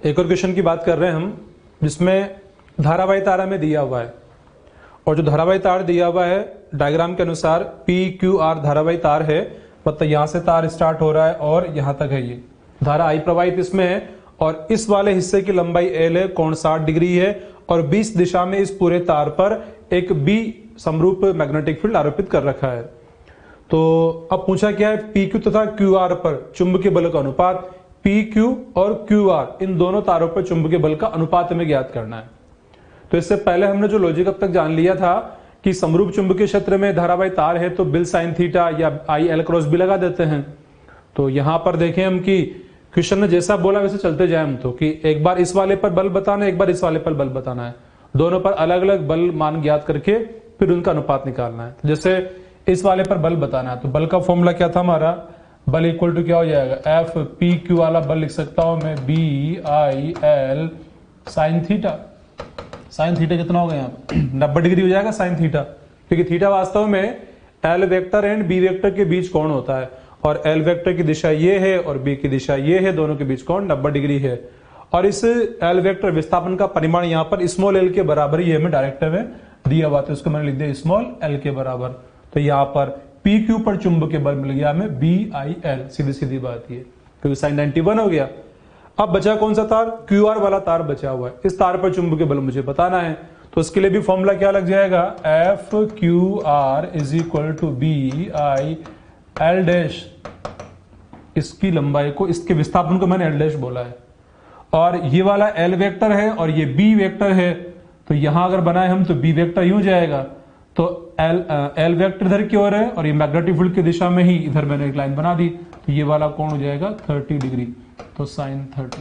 एक और क्वेश्चन की बात कर रहे हैं हम, जिसमें धारावाही तार हमें दिया हुआ है और जो धारावाही तार दिया हुआ है डायग्राम के अनुसार PQR धारावाही तार है, मतलब यहां से तार स्टार्ट हो रहा है और यहां तक है। ये धारा I प्रवाहित इसमें है और इस वाले हिस्से की लंबाई L है, कोण 60 डिग्री है और 20 दिशा में इस पूरे तार पर एक B समरूप मैग्नेटिक फील्ड आरोपित कर रखा है। तो अब पूछा क्या है, PQ तथा QR पर चुंबकीय बल का अनुपात। PQ और QR इन दोनों तारों पर चुंबकीय बल का अनुपात हमें ज्ञात करना है। तो इससे पहले हमने जो लॉजिक अब तक जान लिया था कि समरूप चुंबकीय क्षेत्र में धारावाही तार है तो बिल साइन थीटा या IL क्रॉस B लगा देते हैं। तो यहां पर देखें हम कि क्वेश्चन ने जैसा बोला वैसे चलते जाए हम, तो कि एक बार इस वाले पर बल बताना है, एक बार इस वाले पर बल बताना है, दोनों पर अलग अलग बल मान ज्ञात करके फिर उनका अनुपात निकालना है। तो जैसे इस वाले पर बल बताना है तो बल का फॉर्मूला क्या था हमारा, बल इक्वल टू क्या हो जाएगा, FPQ वाला बल लिख सकता हूं मैं BIL sine theta. Sine theta कितना हो गया यहाँ पे 90 डिग्री हो जाएगा साइन थीटा, क्योंकि थीटा वास्तव में L vector and B vector के बीच कोण होता है और L वेक्टर की दिशा ये है और B की दिशा ये है, दोनों के बीच कोण 90 डिग्री है। और इस L वेक्टर विस्थापन का परिमाण यहाँ पर स्मॉल l के बराबर ही हमें डायरेक्टिव में दिया हुआ, तो इसको मैंने लिख दिया स्मॉल l के बराबर। तो यहाँ पर PQ पर चुंबकीय बल मिल गया हमें BIL, सीधी सीधी बात ये, क्योंकि साइन 91 हो गया। अब बचा कौन सा तार, QR वाला तार बचा हुआ है। इस तार पर चुंबकीय बल मुझे बताना है, तो इसके लिए भी फॉर्मूला क्या लग जाएगा, FQR is equal to BIL dash. इसकी लंबाई को, इसके विस्थापन को मैंने L डैश बोला है और ये वाला L वेक्टर है और ये B वेक्टर है। तो यहां अगर बनाए हम तो B वेक्टर यूं जाएगा, तो L वेक्टर इधर की ओर है और ये मैग्नेटिक फील्ड की दिशा में ही इधर मैंने एक लाइन बना दी, तो ये वाला कोण हो जाएगा 30 डिग्री, तो साइन 30।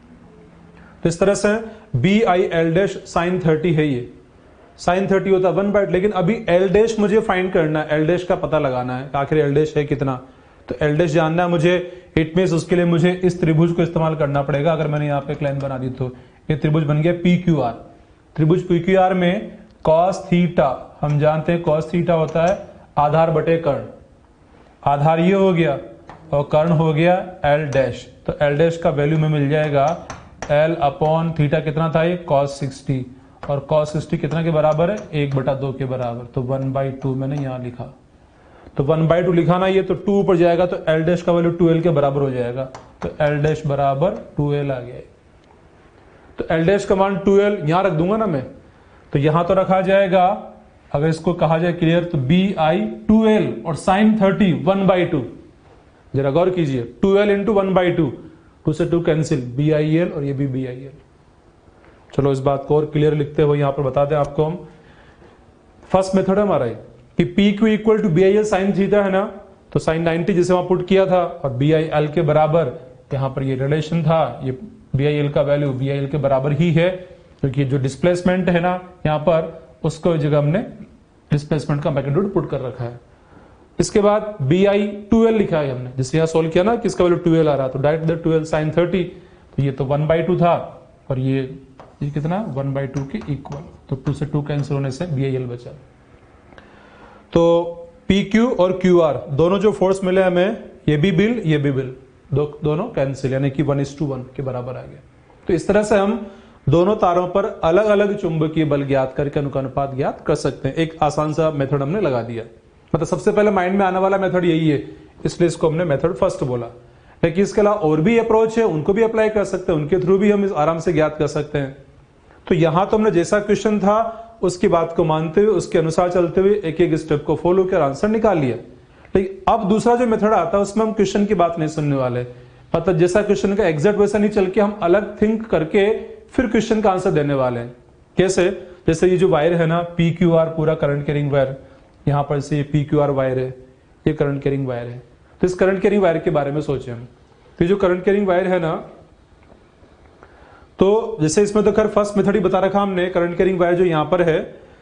तो इस तरह से BIL डैश साइन 30 है। ये साइन 30 होता है 1/, लेकिन अभी L डैश मुझे फाइंड करना है, L डैश का पता लगाना है आखिर L डैश है कितना। तो L डैश जानना है मुझे, इट मींस उसके लिए मुझे इस त्रिभुज को इस्तेमाल करना पड़ेगा। अगर मैंने यहाँ पे एक लाइन बना दी तो ये त्रिभुज बन गया PQR। त्रिभुज PQR में cos थीटा, हम जानते हैं cos थीटा होता है आधार बटे कर्ण, आधार ये हो गया और कर्ण हो गया L डैश। तो L डैश का वैल्यू में मिल जाएगा L अपॉन थीटा, कितना था ये cos 60, और cos 60 कितना के बराबर है, 1/2 के बराबर, तो 1/2 मैंने यहां लिखा। तो 1/2 लिखा ना, ये तो 2 ऊपर जाएगा तो L डैश का वैल्यू 2L के बराबर हो जाएगा, तो L डैश बराबर 2L आ गया। तो L डैश का मान 2L यहां रख दूंगा ना मैं, तो यहां तो रखा जाएगा। अगर इसको कहा जाए क्लियर तो BI 2L और साइन 30 1/2, जरा गौर कीजिए, 2L इंटू 1/2, 2 से 2 कैंसिल, BIL और ये भी BIL। चलो इस बात को और क्लियर लिखते हुए यहां पर बता दें आपको हम, फर्स्ट मेथड है हमारा कि PQ equal to BIL sine theta है ना, तो साइन 90 जिसे वहां पुट किया था और BIL के बराबर, यहां पर ये रिलेशन था, ये BIL का वैल्यू BIL के बराबर ही है, क्योंकि जो डिस्प्लेसमेंट है ना यहाँ पर, उसको जगह हमने डिस्प्लेसमेंट का मैग्नीट्यूड पुट कर रखा है। इसके बाद BI 2L लिखा है हमने, जिससे यहाँ सोल्व किया ना कि इसका वैल्यू 2L आ रहा, तो डायरेक्ट 2L साइन 30, तो ये तो 1/2 था और ये कितना 1/2 के इक्वल, तो 2 से 2 कैंसिल होने से BIL बचा। तो PQ और QR दोनों जो फोर्स मिले हमें, ये भी बिल ये भी बिल, दोनों कैंसिल, यानी कि 1:1 के बराबर आ गया। तो इस तरह से हम दोनों तारों पर अलग अलग चुंबकीय बल ज्ञात करके उनका अनुपात ज्ञात कर सकते हैं। एक आसान सा मेथड हमने लगा दिया, मतलब सबसे पहले माइंड में आने वाला मेथड यही है, इसलिए इसको हमने मेथड फर्स्ट बोला। लेकिन इसके अलावा और भी अप्रोच है, उनको भी अप्लाई कर सकते हैं, उनके थ्रू भी हम आराम से ज्ञात कर सकते हैं। तो यहां तो हमने जैसा क्वेश्चन था उसकी बात को मानते हुए, उसके अनुसार चलते हुए एक एक स्टेप को फॉलो कर आंसर निकाल लिया। लेकिन अब दूसरा जो मेथड आता है उसमें हम क्वेश्चन की बात नहीं सुनने वाले, मतलब जैसा क्वेश्चन का एग्जैक्ट वैसा नहीं चल के हम अलग थिंक करके फिर क्वेश्चन का आंसर देने वाले हैं। कैसे, जैसे ये जो वायर है ना PQR पूरा करंट कैरिंग वायर, यहां पर से ये PQR वायर है, ये करंट कैरिंग वायर है। तो इस करंट कैरिंग वायर के बारे में सोचे हम, तो जो करंट कैरिंग वायर है ना, तो जैसे इसमें तो खैर फर्स्ट मेथड ही बता रखा हमने, करंट कैरिंग वायर जो यहां पर है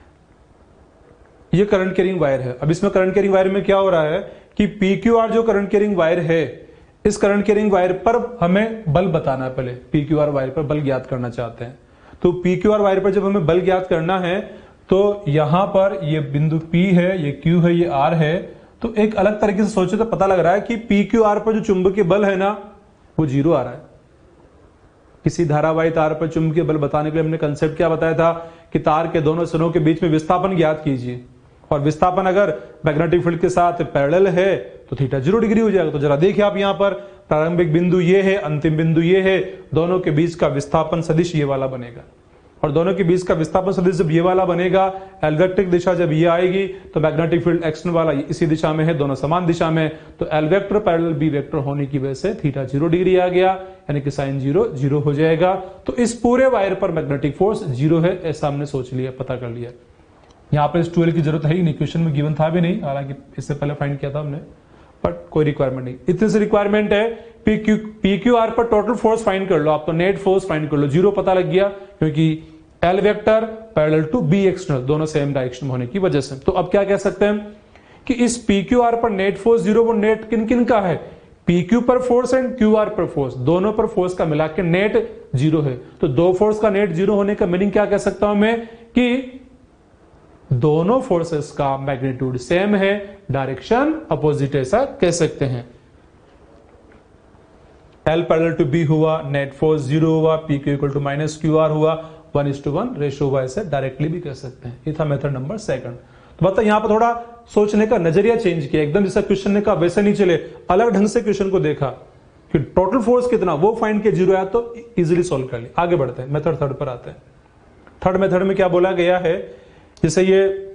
ये करंट कैरिंग वायर है। अब इसमें करंट कैरिंग वायर में क्या हो रहा है कि PQR जो करंट कैरिंग वायर है, इस करंट कैरिंग वायर पर हमें बल बताना है। पहले PQR वायर पर बल ज्ञात करना चाहते हैं, तो PQR वायर पर जब हमें बल ज्ञात करना है तो यहां पर ये बिंदु P है, ये Q है, ये R है। तो एक अलग तरीके से सोचे तो पता लग रहा है कि PQR पर जो चुंबकीय बल है ना वो 0 आ रहा है। किसी धारावाही तार पर चुंबकीय बल बताने के लिए हमने कंसेप्ट क्या बताया था कि तार के दोनों सिरों के बीच में विस्थापन ज्ञात कीजिए, और विस्थापन अगर मैग्नेटिक फील्ड के साथ पैरेलल है तो थीटा 0 डिग्री हो जाएगा। तो जरा देखिए आप यहां पर प्रारंभिक बिंदु ये है, अंतिम बिंदु ये है, दोनों के बीच का विस्थापन सदिश ये वाला बनेगा, और दोनों के बीच का विस्थापन सदिश जब ये वाला बनेगा, एल दिशा जब ये आएगी तो मैग्नेटिक फील्ड एक्शन वाला इसी दिशा में है, दोनों समान दिशा में, तो L vector parallel B vector होने की वजह से थीटा 0 डिग्री आ गया, यानी कि साइन 0 0 हो जाएगा। तो इस पूरे वायर पर मैग्नेटिक फोर्स 0 है, ऐसा हमने सोच लिया, पता कर लिया। यहाँ पर इस 12 की जरूरत है ही नहीं, क्वेश्चन में गिवन था भी नहीं, हालांकि इससे पहले फाइंड किया था हमने, बट कोई रिक्वायरमेंट नहीं। इतने से रिक्वायरमेंट है पी क्यू आर पर टोटल फोर्स फाइंड कर लो आप, तो नेट फोर्स फाइंड कर लो, 0 पता लग गया, क्योंकि L vector parallel to B external, दोनों सेम डायरेक्शन होने की वजह से। तो अब क्या कह सकते हैं कि इस पी क्यू आर पर नेट फोर्स 0, वो नेट किन किन का है, पी क्यू पर फोर्स एंड क्यू आर पर फोर्स, दोनों पर फोर्स का मिला के नेट 0 है। तो दो फोर्स का नेट 0 होने का मीनिंग क्या कह सकता हूं मैं कि दोनों फोर्सेस का मैग्नीट्यूड सेम है, डायरेक्शन अपोजिट, ऐसा कह सकते हैं। L पैरेलल टू B हुआ, नेट फोर्स 0 हुआ, PQ equal to minus QR हुआ, 1:1 रेशो हुआ, ऐसे डायरेक्टली भी कह सकते हैं। ये था मेथड नंबर 2। तो मतलब यहां पर थोड़ा सोचने का नजरिया चेंज किया, एकदम जैसा क्वेश्चन ने कहा वैसे नहीं चले, अलग ढंग से क्वेश्चन को देखा कि टोटल फोर्स कितना वो फाइंड किया, 0 आया तो इजीली सॉल्व कर लिया। आगे बढ़ते हैं, मेथड 3 पर आते हैं। थर्ड मेथड में क्या बोला गया है, जैसे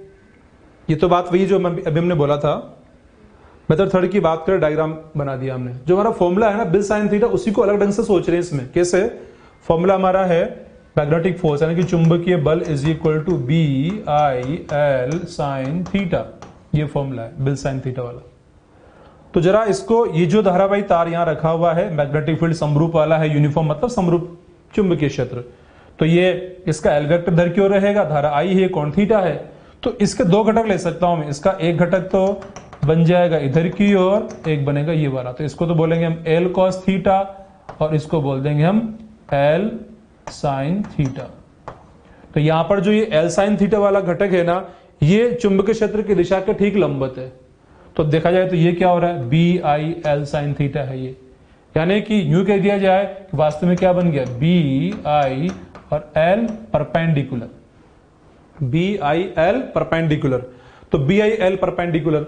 ये तो बात वही जो अभी हमने बोला था, मेथड 3 की बात करें, डायग्राम बना दिया हमने। जो हमारा फॉर्मूला है ना बिल साइन थीटा, उसी को अलग ढंग से सोच रहे हैं इसमें। कैसे? फॉर्मूला हमारा है मैग्नेटिक फोर्स यानी कि चुंबकीय बल is equal to B I L sine theta, ये फॉर्मूला है बिल साइन थीटा वाला। तो जरा इसको, ये जो धारावाही तार यहां रखा हुआ है, मैग्नेटिक फील्ड समरूप वाला है, यूनिफॉर्म मतलब समरूप चुंबकीय क्षेत्र, तो ये इसका एल वेक्टर इधर की ओर रहेगा, धारा आई है, कोण थीटा है। तो इसके दो घटक ले सकता हूं मैं, इसका एक घटक तो बन जाएगा इधर की ओर, एक बनेगा ये वाला, तो इसको तो बोलेंगे हम एल कॉस थीटा और इसको बोल देंगे हम एल साइन थीटा। तो यहां पर जो ये एल साइन थीटा वाला घटक है ना, ये चुंबकीय क्षेत्र की दिशा के ठीक लंबवत है। तो देखा जाए तो ये क्या हो रहा है, B I L sine theta है ये, यानी कि यूं कह दिया जाए कि वास्तव में क्या बन गया, बी आई और L perpendicular, B I L perpendicular. तो बी आई एल परपेंडिकुलर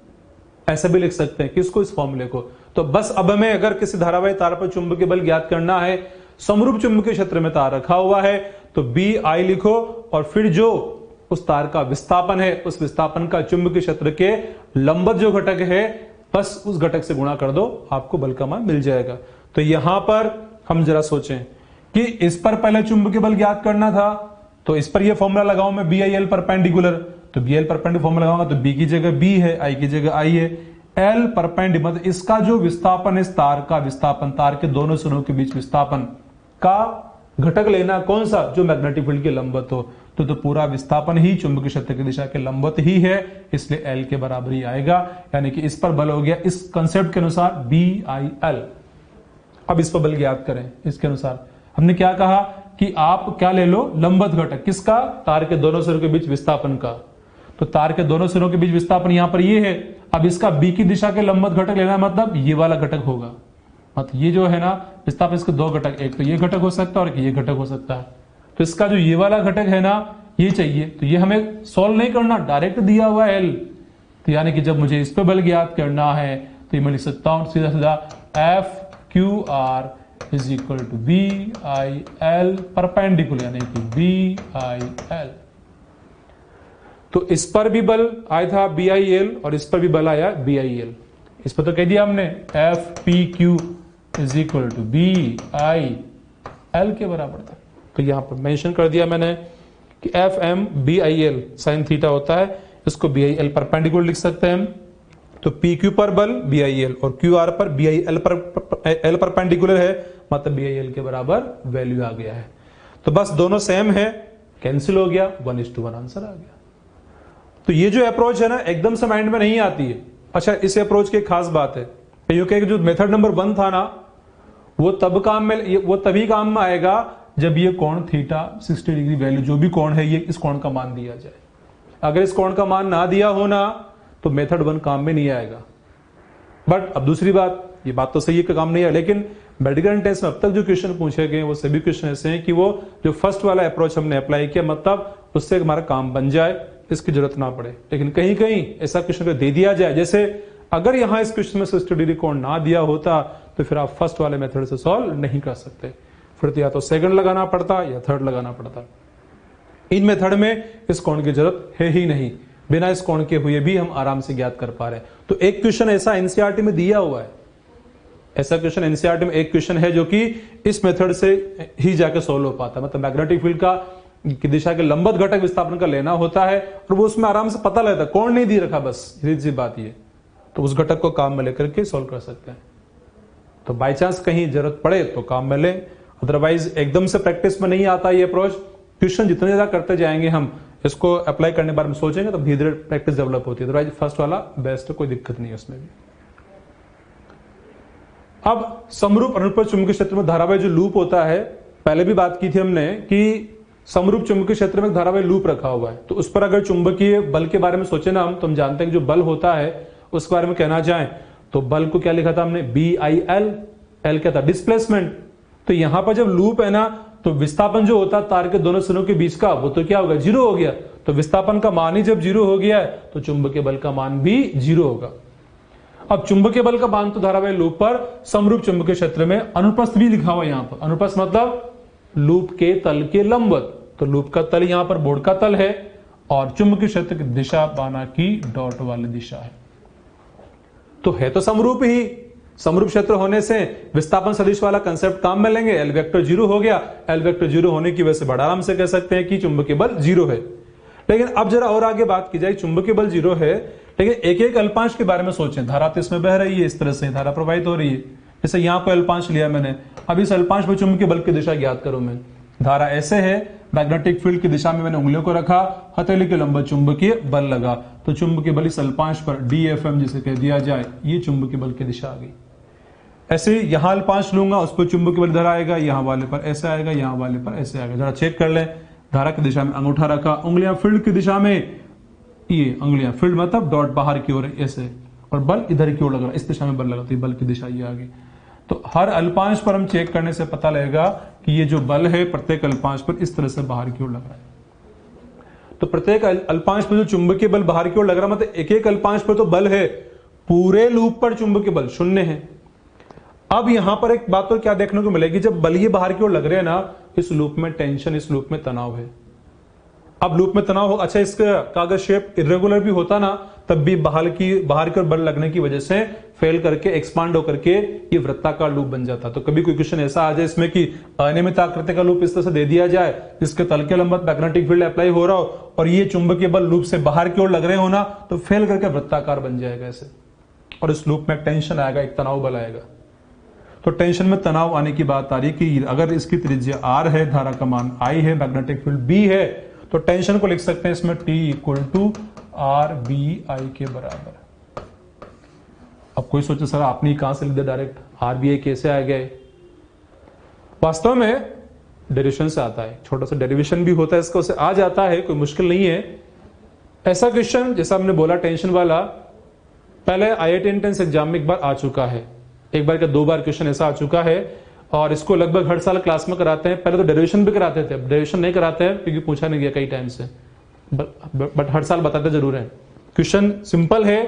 ऐसे भी लिख सकते हैं किसको, इस फॉर्मूले को। तो बस अब हमें अगर किसी धारावाही तार पर चुंबकीय बल ज्ञात करना है, समरूप चुंबकीय क्षेत्र में तार रखा हुआ है, तो बी आई लिखो और फिर जो उस तार का विस्थापन है, उस विस्थापन का चुंबकीय क्षेत्र के लंबवत जो घटक है, बस उस घटक से गुणा कर दो, आपको बल का मान मिल जाएगा। तो यहां पर हम जरा सोचें कि इस पर पहले चुंबकीय बल ज्ञात करना था, तो इस पर यह फॉर्मूला लगाऊं मैं बी आई एल परपेंडिकुलर, तो बी एल परपेंडिकुलर फॉर्मूला लगाऊंगा तो बी की जगह बी है, आई की जगह आई है, एल परपेंडिकुलर मतलब इसका जो विस्थापन है, इस तार का विस्थापन, तार के दोनों सिरों के बीच विस्थापन का घटक लेना, कौन सा, जो मैग्नेटिक फील्ड के लंबवत हो। तो पूरा विस्थापन ही चुंबकीय क्षेत्र की दिशा के लंबवत ही है, इसलिए एल के बराबर ही आएगा, यानी कि इस पर बल हो गया इस कंसेप्ट के अनुसार बी आई एल। अब इस पर बल ज्ञात करें, इसके अनुसार हमने क्या कहा कि आप क्या ले लो, लंबवत घटक, किसका, तार के दोनों सिरों के बीच विस्थापन का। तो तार के दोनों सिरों के बीच विस्थापन यहां पर ये है, अब इसका बी की दिशा के लंबवत घटक लेना, मतलब ये वाला घटक होगा, मतलब ये जो है ना विस्थापन, इसके दो घटक, एक तो ये घटक हो सकता है और ये घटक हो सकता है। तो इसका जो ये वाला घटक है ना, ये चाहिए, तो ये हमें सॉल्व नहीं करना, डायरेक्ट दिया हुआ है एल, तो यानी कि जब मुझे इस पर बल ज्ञात करना है तो ये मैं लिख सकता हूं सीधा सीधा F Q R is equal to B I L perpendicular, यानी कि बी आई एल। तो इस पर भी बल आया था बी आई एल और इस पर भी बल आया बी आई एल। इस पर तो कह दिया हमने F P Q is equal to B I L के बराबर था। तो यहां पर मेंशन कर दिया मैंने कि F M B I L sine theta होता है, इसको बी आई एल परपेंडिकुलर लिख सकते हैं। तो पी क्यू पर बल बी आई एल और क्यू आर पर B I L L perpendicular है, मतलब बी आई एल के बराबर वैल्यू आ गया है। तो बस दोनों सेम है, कैंसिल हो गया, 1:1 आंसर आ गया। तो ये जो अप्रोच है ना एकदम से माइंड में नहीं आती है। अच्छा, इस अप्रोच की एक खास बात है, क्योंकि जो मेथड नंबर 1 था ना, वो तभी काम में आएगा जब ये कोण थीटा 60 डिग्री वैल्यू, जो भी कोण है, ये इस कोण का मान दिया जाए। अगर इस कोण का मान ना दिया हो ना, तो मेथड 1 काम में नहीं आएगा। बट अब दूसरी बात, ये बात तो सही है कि काम नहीं है, लेकिन मेडिकल टेस्ट में अब तक जो क्वेश्चन पूछे गए वो सभी क्वेश्चन ऐसे हैं कि वो जो फर्स्ट वाला अप्रोच हमने अप्लाई किया, मतलब उससे हमारा काम बन जाए, इसकी जरूरत ना पड़े। लेकिन कहीं कहीं ऐसा क्वेश्चन दे दिया जाए, जैसे अगर यहां इस क्वेश्चन में 60 डिग्री कोण ना दिया होता तो फिर आप फर्स्ट वाले मेथड से सॉल्व नहीं कर सकते, फिर तो या तो सेकंड लगाना पड़ता या थर्ड लगाना पड़ता। इन मेथड में इस कोण की जरूरत है ही नहीं, बिना इस कोण के हुए भी हम आराम से ज्ञात कर पा रहे हैं। तो एक क्वेश्चन ऐसा एनसीईआरटी में दिया हुआ है, ऐसा क्वेश्चन एनसीईआरटी में एक क्वेश्चन है जो कि इस मेथड से ही जाके सोल्व हो पाता है, मतलब मैग्नेटिक फील्ड की दिशा के लंबवत घटक विस्थापन का लेना होता है और वो उसमें आराम से पता लगता है, कोण नहीं दी रखा, बस सीधी सी बात ये, तो उस घटक को काम में लेकर के सोल्व कर सकते हैं। तो बाई चांस कहीं जरूरत पड़े तो काम में लें, अदरवाइज एकदम से प्रैक्टिस में नहीं आता ये अप्रोच। क्वेश्चन जितने ज्यादा करते जाएंगे, हम इसको अप्लाई करने के बारे में सोचेंगे तो धीरे धीरे प्रैक्टिस डेवलप होती है। अदरवाइज फर्स्ट वाला बेस्ट है, कोई दिक्कत नहीं है उसमें भी। अब समरूप अनुप्रस्थ चुंबकीय क्षेत्र में धारावाही जो लूप होता है, पहले भी बात की थी हमने कि समरूप चुंबकीय क्षेत्र में धारावाही लूप रखा हुआ है, तो उस पर अगर चुंबकीय बल के बारे में सोचे ना हम, तो हम जानते हैं कि जो बल होता है उसके बारे में कहना चाहें तो बल को क्या लिखा था हमने, BIL, L क्या था, डिस्प्लेसमेंट। तो यहां पर जब लूप है ना, तो विस्थापन जो होता है तार के दोनों सिरों के बीच का, वो तो क्या होगा, जीरो हो गया। तो विस्थापन का मान ही जब जीरो हो गया है तो चुंबकीय बल का मान भी जीरो होगा। अब चुंबकीय बल का मान तो धारावाही लूप पर समरूप चुंबकीय क्षेत्र में अनुप्रस्थ भी लिखा हुआ है यहां पर। अनुप्रस्थ मतलब लूप के तल के लंबवत, तो लूप का तल यहां पर बोर्ड का तल है और चुंबकीय क्षेत्र की दिशा माना की डॉट वाली दिशा है, तो है तो समरूप ही। समरूप क्षेत्र होने से विस्थापन सदिश वाला कंसेप्ट काम में लेंगे, एल वेक्टर जीरो हो गया। एल वेक्टर जीरो होने की वजह से बड़ा आराम से कह सकते हैं कि चुंबकीय बल जीरो है। लेकिन अब जरा और आगे बात की जाए, चुंबकीय बल जीरो है लेकिन एक एक अल्पांश के बारे में सोचें। धारा तो इसमें बह रही है, इस तरह से धारा प्रवाहित हो रही है, जैसे यहां पर अल्पांश लिया मैंने, अब इस अल्पांश में चुंबकीय बल की दिशा ज्ञात करूं मैं। धारा ऐसे है, मैग्नेटिक फील्ड की दिशा में मैंने उंगलियों को रखा, हथेली के लंबवत चुंबकीय बल लगा, तो चुंबकीय बल इस अल्पांश पर DFM जिसे कह दिया जाए, ये चुंबकीय बल की दिशा आ गई। ऐसे यहां अल्पांश लूंगा, उस पर चुंबकीय बल इधर आएगा, यहां वाले पर ऐसे आएगा, यहां वाले पर ऐसे आएगा। जरा चेक कर लें, धारा की दिशा में अंगूठा रखा, उंगलियां फील्ड की दिशा में, ये उंगलियां फील्ड मतलब डॉट बाहर की ओर ऐसे, और बल इधर की ओर लग रहा है, इस दिशा में बल लगा, तो बल की दिशा ये आ गई। तो हर अल्पांश पर हम चेक करने से पता लगेगा कि ये जो बल है प्रत्येक अल्पांश पर इस तरह से बाहर की ओर लग रहा है। तो प्रत्येक अल्पांश पर जो चुंबकीय बल बाहर की ओर लग रहा है, मतलब एक एक अल्पांश पर तो बल है, पूरे लूप पर चुंबकीय बल शून्य है। अब यहां पर एक बात तो क्या देखने को मिलेगी, जब बल ये बाहर की ओर लग रहे हैं ना, इस लूप में टेंशन, इस लूप में तनाव है। अब लूप में तनाव हो, अच्छा इसका अगर शेप इरेगुलर भी होता ना, तब भी बाहर की ओर बल लगने की वजह से फेल करके एक्सपांड होकर के ये वृत्ताकार लूप बन जाता। तो कभी कोई क्वेश्चन ऐसा आ जाए इसमें कि अनियमित आकृति का लूप इस तरह से दे दिया जाए, जिसके तल के लंबवत मैग्नेटिक फील्ड अप्लाई हो रहा हो और ये चुंबकीय बल लूप से बाहर की ओर लग रहे हो ना, तो फेल करके वृत्ताकार बन जाएगा ऐसे, और इस लूप में टेंशन आएगा, एक तनाव बल आएगा। तो टेंशन में तनाव आने की बात आ रही है कि अगर इसकी त्रिज्या R है, धारा का मान I है, मैग्नेटिक फील्ड B है, तो टेंशन को लिख सकते हैं इसमें T = RBI के बराबर। अब कोई सोचे सर आपने कहां से लिख दिया डायरेक्ट, RBI कैसे आ गए? वास्तव में डेरिवेशन से आता है, छोटा सा डेरिवेशन भी होता है इसका, उसे आ जाता है, कोई मुश्किल नहीं है। ऐसा क्वेश्चन जैसा हमने बोला टेंशन वाला, पहले IIT एंट्रेंस एग्जाम में एक बार आ चुका है, एक बार क्या दो बार क्वेश्चन ऐसा आ चुका है, और इसको लगभग हर साल क्लास में कराते हैं। पहले तो डेरिवेशन भी कराते थे, अब डेरिवेशन नहीं कराते हैं क्योंकि पूछा नहीं गया कई टाइम से, बट हर साल बताते जरूर है। क्वेश्चन सिंपल है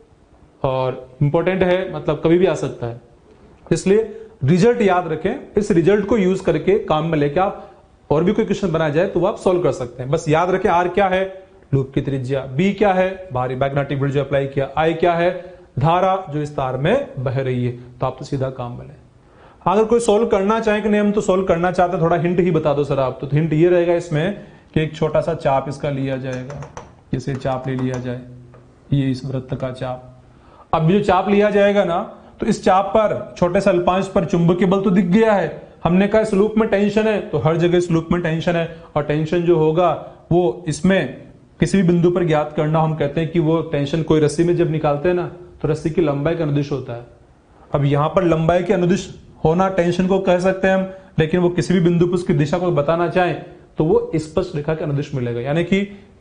और इंपॉर्टेंट है, मतलब कभी भी आ सकता है, इसलिए रिजल्ट याद रखें। इस रिजल्ट को यूज करके काम में लेके आप और भी कोई क्वेश्चन बनाया जाए तो वो आप सोल्व कर सकते हैं। बस याद रखें R क्या है, लूप की त्रिज्या, B क्या है, बाहरी मैग्नेटिक फील्ड जो अप्लाई किया, I क्या है, धारा जो इस तार में बह रही है, तो आप तो सीधा काम में लें। अगर कोई सोल्व करना चाहे कि नहीं हम तो सोल्व करना चाहते, थोड़ा हिंट ही बता दो सर आप, तो हिंट ये रहेगा इसमें कि एक छोटा सा चाप इसका लिया जाएगा, जैसे चाप ले लिया जाए, ये इस वृत्त का चाप। अब जो चाप लिया जाएगा ना, तो इस चाप पर छोटे से अल्पांश पर चुंबकीय बल तो दिख गया है, हमने कहा इस लूप में टेंशन है, तो हर जगह इस लूप में टेंशन है, और टेंशन जो होगा वो इसमें किसी भी बिंदु पर ज्ञात करना, हम कहते हैं कि वो टेंशन कोई रस्सी में जब निकालते हैं ना, तो रस्सी की लंबाई का अनुदिश होता है। अब यहां पर लंबाई के अनुदिश होना टेंशन को कह सकते हैं हम, लेकिन वो किसी भी बिंदु पर उसकी दिशा को बताना चाहें तो वो स्पष्ट रेखा के अनुदिश मिलेगा, यानी कि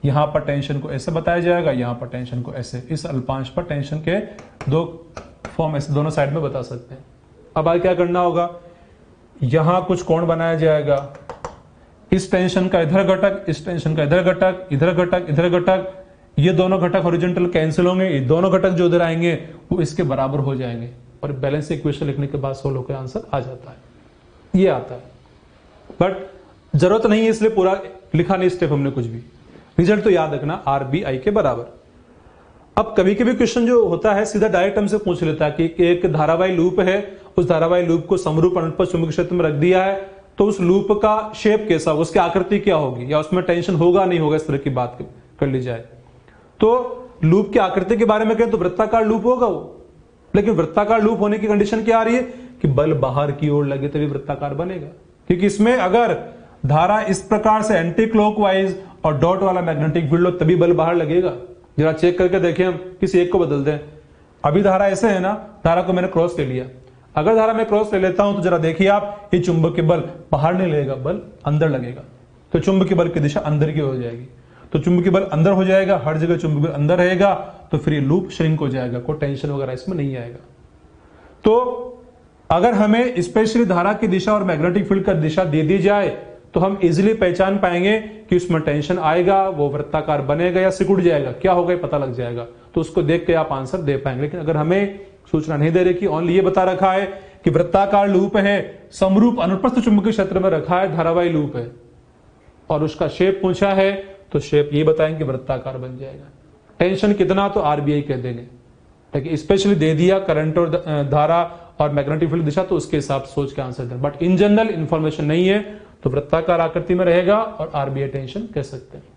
यहां पर टेंशन को ऐसे बताया जाएगा, यहां पर टेंशन को ऐसे, इस अल्पांश पर टेंशन के दो फॉर्म ऐसे दोनों साइड में बता सकते हैं। अब आगे क्या करना होगा, यहां कुछ कोण बनाया जाएगा, इस टेंशन का इधर घटक, इस टेंशन का इधर घटक, इधर घटक, इधर घटक, ये दोनों घटक हॉरिजॉन्टल कैंसिल होंगे, ये दोनों घटक जो इधर आएंगे वो इसके बराबर हो जाएंगे और बैलेंस इक्वेशन लिखने के बाद सोल्व होकर आंसर आ जाता है। ये आता है, बट जरूरत नहीं है इसलिए पूरा लिखा नहीं स्टेप हमने कुछ भी, रिजल्ट तो याद रखना आर बी आई के बराबर। अब कभी कभी क्वेश्चन जो होता है सीधा डायरेक्ट हमसे पूछ लेता है कि एक धारावाही लूप है, उस धारावाही लूप को समरूप अनुप्रस्थ चुंबकीय क्षेत्र में रख दिया है, तो उस लूप का शेप कैसा होगा, उसकी आकृति क्या होगी, या उसमें टेंशन होगा नहीं होगा, इस तरह की बात कर ली जाए। तो लूप की आकृति के बारे में कहें तो वृत्ताकार लूप होगा वो, लेकिन वृत्ताकार लूप होने की कंडीशन क्या आ रही है कि बल बाहर की ओर लगे तभी वृत्ताकार बनेगा, क्योंकि इसमें अगर धारा इस प्रकार से एंटी क्लॉकवाइज और डॉट वाला मैग्नेटिक फील्ड हो तभी बल बाहर लगेगा। जरा चेक करके देखें, हम किसी एक को बदल दें। अभी धारा ऐसे है ना, धारा को मैंने क्रॉस ले लिया, अगर धारा में क्रॉस ले लेता हूं तो जरा देखिए आप, ये चुंबकीय बल बाहर नहीं लगेगा, बल अंदर लगेगा, तो चुंबकीय बल की दिशा अंदर की हो जाएगी, तो चुंबकीय बल अंदर हो जाएगा, हर जगह चुंबकीय बल अंदर रहेगा, तो फिर ये लूप श्रिंक हो जाएगा, कोई टेंशन वगैरह इसमें नहीं आएगा। तो अगर हमें स्पेशली धारा की दिशा और मैग्नेटिक फील्ड का दिशा दे दी जाए तो हम इजीली पहचान पाएंगे कि उसमें टेंशन आएगा, वो वृत्ताकार बनेगा या सिकुड़ जाएगा, क्या होगा ये पता लग जाएगा, तो उसको देख के आप आंसर दे पाएंगे। लेकिन अगर हमें सूचना नहीं दे रही, ओनली ये बता रखा है कि वृत्ताकार लूप है, समरूप अनुप्रस्थ चुंबकीय क्षेत्र में रखा है, धारावाही लूप है, और उसका शेप पूछा है तो शेप ये बताएंगे वृत्ताकार बन जाएगा। टेंशन कितना तो आरबीआई कह देंगे, लेकिन स्पेशली दे दिया करंट और धारा और मैग्नेटिक फील्ड दिशा तो उसके हिसाब से सोच के आंसर दें, बट इन जनरल इंफॉर्मेशन नहीं है तो वृत्ताकार आकृति में रहेगा और आरबीआई टेंशन कह सकते हैं।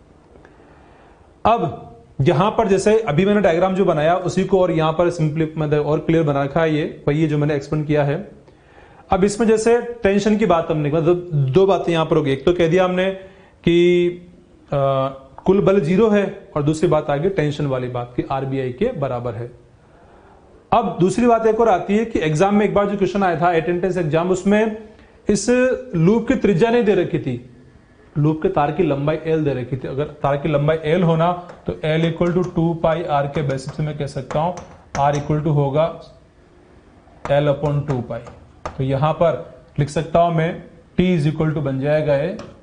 अब यहां पर जैसे अभी मैंने डायग्राम जो बनाया उसी को और यहां पर सिंपली मतलब और क्लियर बना रखा है, ये वही जो मैंने एक्सप्लेन किया है। अब इसमें जैसे टेंशन की बात हमने मतलब दो बातें यहां पर होगी, एक तो कह दिया हमने कि कुल बल 0 है और दूसरी बात आगे टेंशन वाली बात की आरबीआई के बराबर है। अब दूसरी बात एक और आती है कि एग्जाम में एक बार जो क्वेश्चन आया था अटेंडेंस एग्जाम, उसमें इस लूप की त्रिज्या नहीं दे रखी थी, लूप के तार की लंबाई L दे रखी थी। अगर तार की लंबाई L होना तो L इक्वल टू 2 r के बेसिस से मैं कह सकता हूं R इक्वल टू होगा L/2π। तो यहां पर लिख सकता हूं मैं T इज इक्वल टू बन जाएगा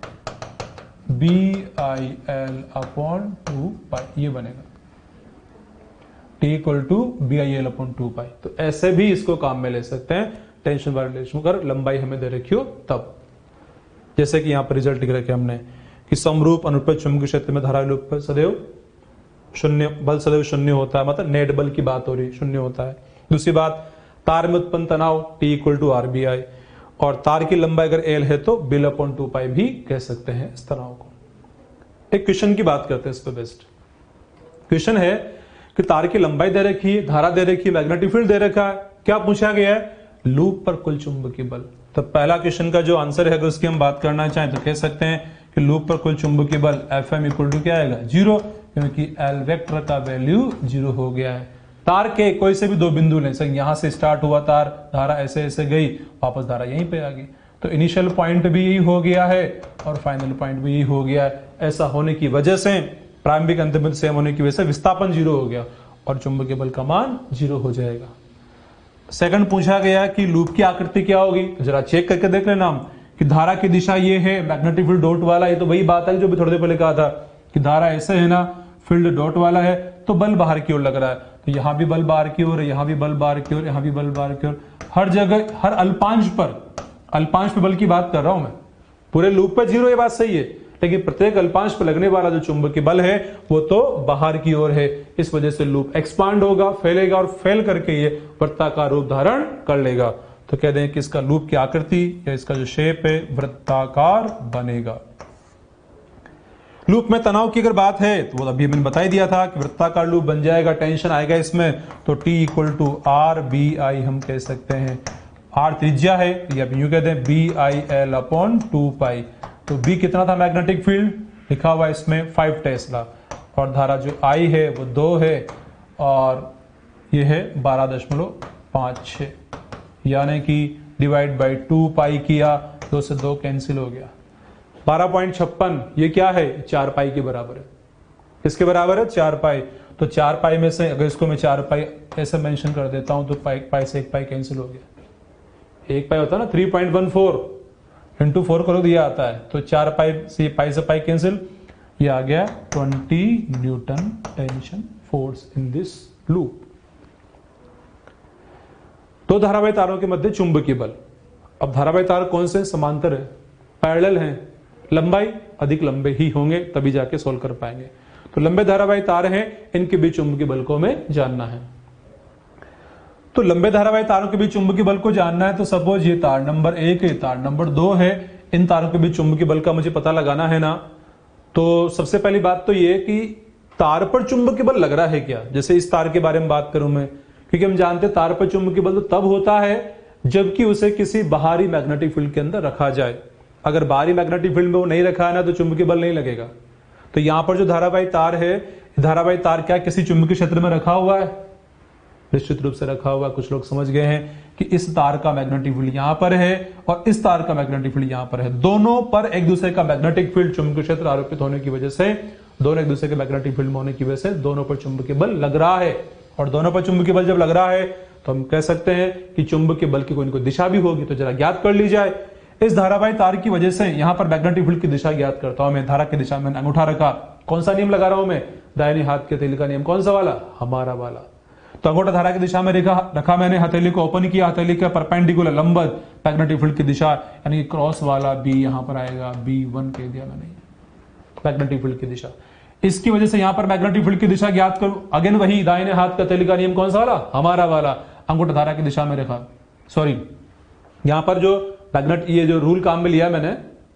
BIL/2π, ये बनेगा T इक्वल टू BIL/2π। तो ऐसे भी इसको काम में ले सकते हैं, टेंशन वाले रिलेशन अगर लंबाई हमें दे रखी हो तब, जैसे कि यहां पर रिजल्ट लिख रखे हमने कि समरूप अनुप्रस्थ चुंबकीय क्षेत्र में धारा लूप पर सदैव शून्य बल सदैव शून्य होता है, मतलब नेट बल की बात हो रही, शून्य होता है। दूसरी बात, तार में उत्पन्न तनाव T इक्वल टू RBI, और तार की लंबाई अगर L है तो BIL/2π भी कह सकते हैं इस तनाव को। एक क्वेश्चन की बात करते हैं इस पे बेस्ट। क्वेश्चन है कि तार की लंबाई दे रखी है, धारा दे रखी है, मैग्नेटिक फील्ड दे रखा है, क्या पूछा गया है, लूप पर कुल चुंबकीय बल। तो पहला क्वेश्चन का जो आंसर है उसकी हम बात करना चाहें तो कह सकते हैं कि लूप पर कुल चुंबकीय बल Fm इक्वल टू क्या आएगा 0, क्योंकि L वेक्टर का वैल्यू 0 हो गया है। तार के कोई से भी दो बिंदु लें, यहां से स्टार्ट हुआ तार, धारा ऐसे ऐसे गई, वापस धारा यहीं पे आ गई, तो इनिशियल पॉइंट भी यही हो गया है और फाइनल पॉइंट भी यही हो गया है। ऐसा होने की वजह से, प्रारंभिक अंतिम बिंदु सेम होने की वजह से विस्थापन 0 हो गया और चुंबकीय बल का मान 0 हो जाएगा। सेकंड पूछा गया कि लूप की आकृति क्या होगी, तो जरा चेक करके देख लेना हम कि धारा की दिशा ये है, मैग्नेटिक फील्ड डॉट वाला, ये तो वही बात है जो भी थोड़ी देर पहले कहा था कि धारा ऐसे है ना, फील्ड डॉट वाला है तो बल बाहर की ओर लग रहा है, तो यहां भी बल बाहर की ओर है, यहां भी बल बाहर की ओर, यहां भी बल बाहर की ओर, हर जगह हर अल्पांश पे बल की बात कर रहा हूं मैं, पूरे लूप पे 0 ये बात सही है, लेकिन प्रत्येक अल्पांश पर लगने वाला जो चुंबकीय बल है वो तो बाहर की ओर है। इस वजह से लूप एक्सपांड होगा, फैलेगा और फैल करके ये वृत्ताकार रूप धारण कर लेगा। तो कह दें कि इसका लूप की आकृति या इसका जो शेप है वृत्ताकार बनेगा। लूप में तनाव की अगर बात है तो वो अभी मैंने बता ही दिया था कि वृत्ताकार लूप बन जाएगा, टेंशन आएगा इसमें, तो T इक्वल टू RBI हम कह सकते हैं। R त्रिज्या है, या यूं कहते हैं BIL/2π। तो B कितना था मैग्नेटिक फील्ड, लिखा हुआ है इसमें 5 टेस्ला, और धारा जो I है वो 2 है और ये है 12.56, यानी कि डिवाइड बाई 2π किया, 2 से 2 कैंसिल हो गया, 12.56 ये क्या है, 4 पाई के बराबर है। किसके बराबर है, 4 पाई। तो 4 पाई में से अगर इसको मैं 4 पाई ऐसे मेंशन कर देता हूं तो पाई से 1 पाई कैंसिल हो गया। 1 पाई होता है ना 3.14 इंटू 4 करो दिया आता है, तो 4 पाई से पाई कैंसिल, ये आ गया 20 newton tension force in this loop. दो धारावाही तारों के मध्य चुंबकीय बल। अब धारावाही तार कौन से, समांतर है, पैरेलल हैं, लंबाई अधिक लंबे ही होंगे तभी जाके सोल्व कर पाएंगे। तो लंबे धारावाही तार हैं, इनके बीच चुंबकीय बल को हमें जानना है। तो लंबे धारावाही तारों के बीच चुंबकीय बल को जानना है, तो सपोज ये तार नंबर 1 है, तार नंबर 2 है, इन तारों के बीच चुंबकीय बल का मुझे पता लगाना है ना। तो सबसे पहली बात तो ये कि तार पर चुंबकीय बल लग रहा है क्या। जैसे इस तार के बारे में बात करूं मैं, क्योंकि हम जानते हैं तार पर चुंबकीय बल तो तब होता है जबकि उसे किसी बाहरी मैग्नेटिक फील्ड के अंदर रखा जाए। अगर बाहरी मैग्नेटिक फील्ड में वो नहीं रखा है ना तो चुंबकीय बल नहीं लगेगा। तो यहां पर जो धारावाही तार है, धारावाही तार क्या किसी चुंबकीय क्षेत्र में रखा हुआ है, निश्चित रूप से रखा हुआ। कुछ लोग समझ गए हैं कि इस तार का मैग्नेटिक फील्ड यहां पर है और इस तार का मैग्नेटिक फील्ड यहां पर है, दोनों पर एक दूसरे का मैग्नेटिक फील्ड चुंबकीय क्षेत्र आरोपित होने की वजह से, दोनों एक दूसरे के मैग्नेटिक फील्ड में होने की वजह से दोनों पर चुंबकीय बल लग रहा है। और दोनों पर चुंबकीय बल जब लग रहा है तो हम कह सकते हैं कि चुंबकीय बल की कोई न कोई दिशा भी होगी। तो जरा ज्ञात कर ली जाए। इस धारावाही तार की वजह से यहां पर मैग्नेटिक फील्ड की दिशा ज्ञात करता हूं मैं। धारा की दिशा में अंगूठा रखा, कौन सा नियम लगा रहा हूं मैं, दाहिने हाथ के हथेली का नियम। कौन सा वाला, हमारा वाला। तो अंगूठा धारा की दिशा में रखा मैंने, हथेली को ओपन किया, हथेली के परपेंडिकुलर लंबवत मैग्नेटिक फील्ड की दिशा यानी क्रॉस वाला बी यहां पर आएगा, B1 कह दिया मैंने, मैग्नेटिक फील्ड की दिशा। इसकी वजह से यहां पर मैग्नेटिक फील्ड की दिशा ज्ञात करूं, अगेन वही दाहिने हाथ का हथेली का नियम। कौन सा वाला, हमारा वाला। अंगूठा धारा की दिशा में रखा, सॉरी यहां पर जो मैग्नेट ये जो रूल काम में लिया मैंने,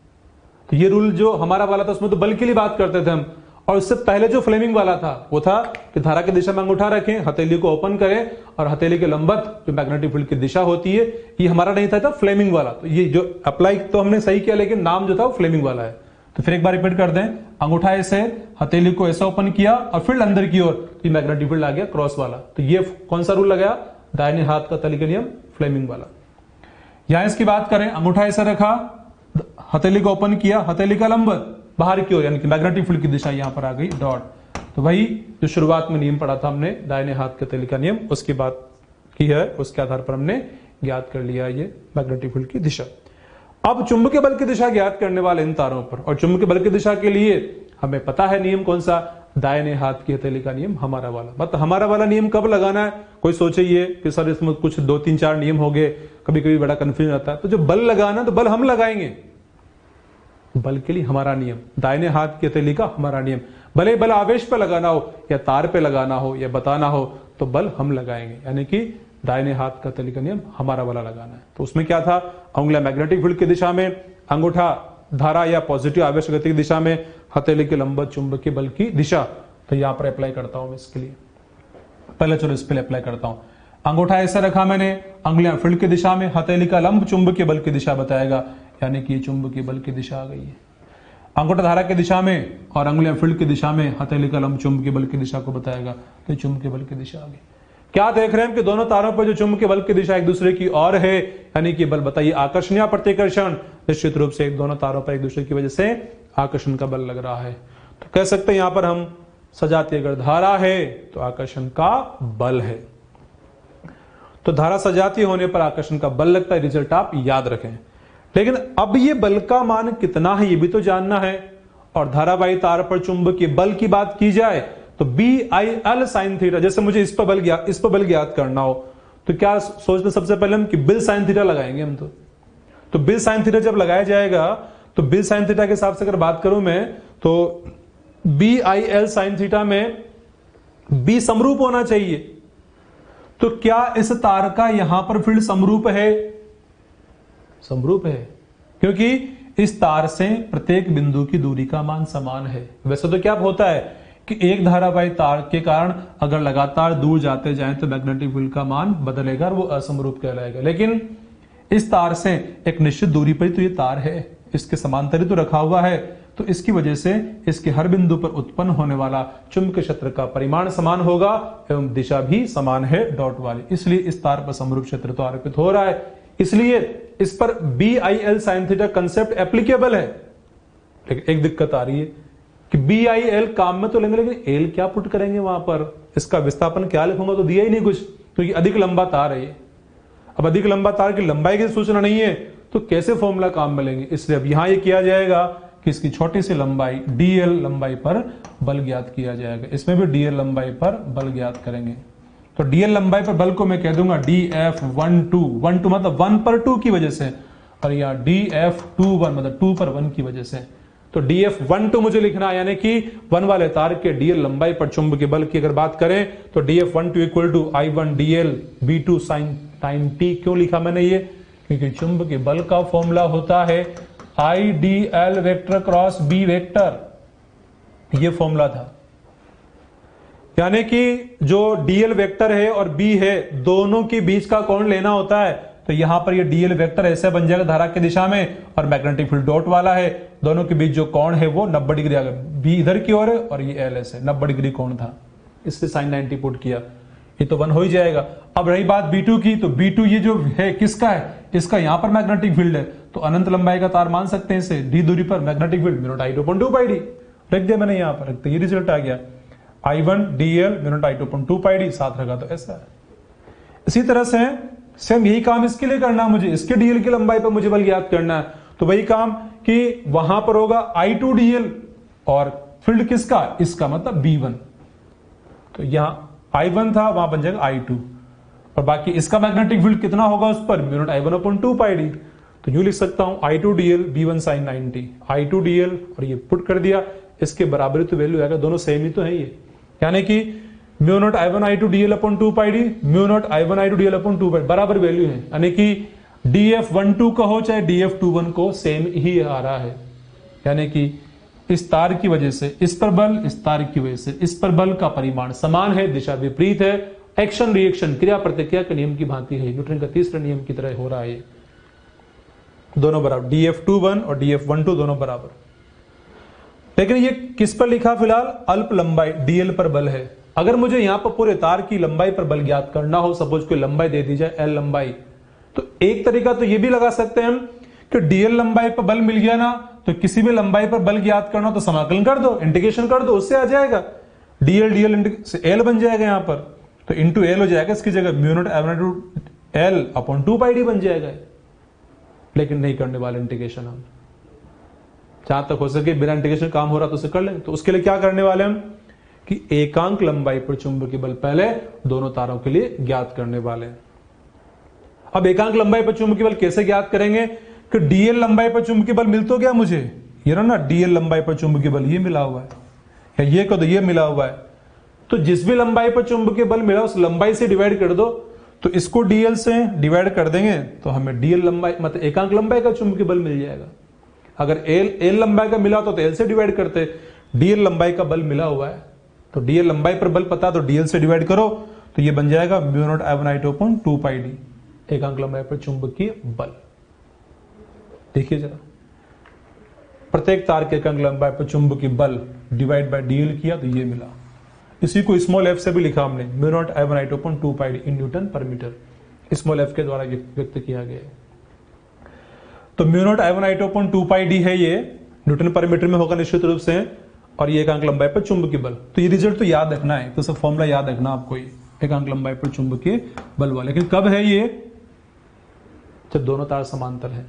तो ये रूल जो हमारा वाला था उसमें तो बल के लिए बात करते थे हम, और उससे पहले जो फ्लेमिंग वाला था वो था कि धारा की दिशा में अंगूठा रखें, हथेली को ओपन करें और हथेली के लंबवत जो मैग्नेटिक फील्ड की दिशा होती है, ये हमारा नहीं था फ्लेमिंग वाला। तो ये जो अप्लाई तो हमने सही किया लेकिन नाम जो था वो फ्लेमिंग वाला है। तो फिर एक बार रिपीट कर दें, अंगूठा ऐसे, हथेली को ऐसा ओपन किया और फील्ड अंदर की ओर, तो मैग्नेटिक फील्ड आ गया क्रॉस वाला। तो ये कौन सा रूल लगाया, दाहिने हाथ का हथेली का नियम, फ्लेमिंग वाला। यहां इसकी बात करें, अंगूठा ऐसा रखा, हथेली को ओपन किया, हथेली का लंबवत बाहर की ओर यानी कि मैग्नेटिक फील्ड की दिशा यहां पर आ गई डॉट। तो वही जो शुरुआत में नियम पढ़ा था हमने दाहिने हाथ के हथेली का नियम, उसकी बात की है, उसके आधार पर हमने ज्ञात कर लिया ये मैग्नेटिक फील्ड की दिशा। अब चुंबकीय बल की दिशा ज्ञात करने वाले इन तारों पर, और चुंबकीय बल की दिशा के लिए हमें पता है नियम कौन सा, दाहिने हाथ की हथेली का नियम, हमारा वाला। मतलब हमारा वाला नियम कब लगाना है, कोई सोचे ये कि सर इसमें कुछ 2-3-4 नियम हो गए, कभी कभी बड़ा कंफ्यूजन आता है। तो जो बल लगाना तो बल हम लगाएंगे, बल के लिए हमारा नियम, दाहिने हाथ की हथेली का हमारा नियम। भले बल आवेश पे लगाना हो या तार पे लगाना हो या बताना हो तो बल हम लगाएंगे, यानी कि दाहिने हाथ का हथेली का नियम हमारा वाला लगाना है। तो उसमें क्या था, उंगलियां मैग्नेटिक फील्ड की दिशा में, अंगूठा धारा या पॉजिटिव आवेश गति की दिशा में, हथेली के लंबवत चुंबकीय बल की दिशा। तो यहां पर अप्लाई करता हूं मैं इसके लिए, पहले चलो इस पे अप्लाई करता हूं। अंगूठा ऐसे रखा मैंने, अंगुलियां फील्ड की दिशा में, हथेली का लंब चुंबकीय बल की दिशा बताएगा, यानी कि चुंबकीय बल की दिशा आ गई है। अंगूठा धारा की दिशा में और अंगुलियां फील्ड की दिशा में, हथेली का लंब चुंबकीय बल की दिशा को बताएगा, तो चुंबकीय बल की दिशा आ गई। क्या देख रहे हैं कि दोनों तारों पर जो चुंबकीय बल की दिशा एक दूसरे की ओर है, यानी कि बल बताइए आकर्षण या प्रतिकर्षण। निश्चित रूप से दोनों तारों पर एक दूसरे की वजह से आकर्षण का बल लग रहा है। तो कह सकते हैं यहां पर हम सजातीय अगर धारा है तो आकर्षण का बल है। तो धारा सजातीय होने पर आकर्षण का बल लगता है, रिजल्ट आप याद रखें। लेकिन अब ये बल का मान कितना है ये भी तो जानना है, और धारावाही तार पर चुंबकीय बल की बात की जाए तो BIL sin थीटा, जैसे मुझे इस पर बल ज्ञात करना हो तो क्या सोचते सबसे पहले हम कि बिल साइन थीटा लगाएंगे हम। तो बिल साइन थीटा जब लगाया जाएगा तो बिल साइन थीटा के हिसाब से अगर बात करूं मैं तो BIL sin थीटा में B समरूप होना चाहिए। तो क्या इस तार का यहां पर फील्ड समरूप है, समरूप है, क्योंकि इस तार से प्रत्येक बिंदु की दूरी का मान समान है। वैसे तो क्या होता है कि एक धारावाही तार के कारण अगर लगातार दूर जाते जाएं तो मैग्नेटिक फील्ड का मान बदलेगा और वो असमरूप कहलाएगा, लेकिन इस तार से एक निश्चित दूरी पर तो ये तार है, इसके समांतर ही तो रखा हुआ है, तो इसकी वजह से इसके हर बिंदु पर उत्पन्न होने वाला चुंबकीय क्षेत्र का परिमाण समान होगा एवं दिशा भी समान है डॉट वाली, इसलिए इस तार पर समरूप क्षेत्र तो आरोपित हो रहा है, इसलिए इस पर BIL sin theta concept applicable है। लेकिन एक दिक्कत आ रही है कि BIL काम में तो लेंगे, लेकिन एल क्या पुट करेंगे वहां पर, इसका विस्थापन क्या लिखूंगा, तो दिया ही नहीं कुछ, क्योंकि अधिक लंबा तार है ये। अब अधिक लंबा तार की लंबाई की सूचना नहीं है तो कैसे फॉर्मूला काम में लेंगे, इसलिए अब यहां ये किया जाएगा कि इसकी छोटी सी लंबाई DL लंबाई पर बल ज्ञात किया जाएगा। इसमें भी DL लंबाई पर बल ज्ञात करेंगे। तो DL लंबाई पर बल को मैं कह दूंगा DF12 मतलब 1 पर 2 की वजह से, और यहाँ DF21 मतलब 2 पर 1 की वजह से। तो DF12 मुझे लिखना है, यानी कि 1 वाले तार के DL लंबाई पर चुंबकीय बल की अगर बात करें तो DF12 equal to I1 DL B2 sin time t। क्यों लिखा मैंने ये, क्योंकि चुंबकीय बल का फॉर्मूला होता है IDL vector cross B vector, ये फॉर्मूला था। यानी कि जो DL वेक्टर है और B है दोनों के बीच का कोण लेना होता है, तो यहां पर ये DL वेक्टर ऐसे बन जाएगा धारा की दिशा में, और मैग्नेटिक फील्ड डॉट वाला है, दोनों के बीच जो कोण है वो 90 डिग्री आ गया। B इधर की ओर है और ये LS है, 90 डिग्री कोण था, इससे sin 90 पुट किया, ये तो 1 हो ही जाएगा। अब रही बात B2 की, तो B2 ये जो है किसका है, इसका यहां पर मैग्नेटिक फील्ड है, तो अनंत लंबाई का तार मान सकते हैं इसे, d दूरी पर magnetic field mu naught I2/2 pi D रख दिया मैंने यहां पर, तो ये रिजल्ट आ गया I1 DL mu naught I2/2 pi D, साथ रखा तो ऐसा है। इसी तरह से सेम यही काम इसके लिए करना है मुझे, इसके DL की लंबाई पर मुझे बल ज्ञात करना है, तो वही काम कि वहां पर होगा I2 DL और फील्ड किसका, इसका मतलब B1, तो यहां I1 था वहां बन जाएगा I2, और बाकी इसका मैग्नेटिक फील्ड कितना होगा उस पर mu not I1/2 pi D. तो यूं लिख सकता हूं I2 DL B1 sin 90, I2 DL और ये पुट कर दिया, इसके बराबरी तो वैल्यू आएगा, दोनों सेम ही तो है ये, यानी कि mu naught I1 I2 DL/2 pi D mu naught I1 I2 DL/2 pi बराबर वैल्यू है, यानी कि DF12 का हो चाहे DF21 को सेम ही आ रहा है। यानी कि इस तार की वजह से इस पर बल, इस तार की वजह से इस पर बल का परिमाण समान है, दिशा विपरीत है, एक्शन रिएक्शन क्रिया प्रतिक्रिया के नियम की भांति है, न्यूटन का तीसरे नियम की तरह हो रहा है, दोनों बराबर, DF21 और DF12 दोनों बराबर। लेकिन ये किस पर लिखा, फिलहाल अल्प लंबाई DL पर बल है। अगर मुझे यहां पर पूरे तार की लंबाई पर बल ज्ञात करना हो, सपोज कोई लंबाई दे दी जाए L लंबाई, तो एक तरीका तो ये भी लगा सकते हैं हम कि DL लंबाई पर बल मिल गया ना, तो किसी भी लंबाई पर बल ज्ञात करना तो समाकलन कर दो, इंटीग्रेशन कर दो, उससे आ जाएगा DL से L बन जाएगा यहां पर, तो इंटू L हो जाएगा, इसकी जगह म्यू नॉट L/2 पाई डी बन जाएगा। लेकिन नहीं करने वाले इंटीग्रेशन हम, जहां तक हो सके बिना इंटीग्रेशन काम हो रहा तो उसे कर लेंगे। तो उसके लिए क्या करने वाले हम कि एकांक लंबाई पर चुंबकीय बल पहले दोनों तारों के लिए ज्ञात करने वाले हैं। अब एकांक लंबाई पर चुंबकीय बल कैसे ज्ञात करेंगे कि DL लंबाई पर चुंबकीय बल मिल तो गया मुझे, ये ना DL लंबाई पर चुंबकीय बल ये मिला हुआ है, या ये कह दो ये मिला हुआ है, तो जिस भी लंबाई पर चुंबकीय बल मिला उस लंबाई से डिवाइड कर दो, तो इसको DL से डिवाइड कर देंगे तो हमें DL लंबाई मतलब एकांक लंबाई का चुंबकीय बल मिल जाएगा। अगर L लंबाई का मिला तो L से डिवाइड करते, DL लंबाई का बल मिला हुआ है तो DL लंबाई पर बल पता तो DL से डिवाइड करो, तो ये बन जाएगा mu naught I1 I2/2 pi D, एकांक लंबाई पर चुंबकीय बल। देखिए जरा, प्रत्येक तार के एकांक लंबाई पर चुंबकीय बल डिवाइड बाय DL किया तो ये मिला, इसी को स्मॉल f से भी लिखा हमने, mu naught I1 I2/2 pi D in newton per metre, small f के द्वारा व्यक्त किया गया है। तो mu naught I1 I2/2 pi D है, ये न्यूटन पर मीटर में होगा निश्चित रूप से, और ये एकांक लंबाई पर चुंबकीय बल। तो ये रिजल्ट तो याद रखना है, तो सब फॉर्मूला याद रखना आपको, ये एकांक लंबाई पर चुंबकीय बल वाला। लेकिन कब है ये, जब दोनों तार समांतर है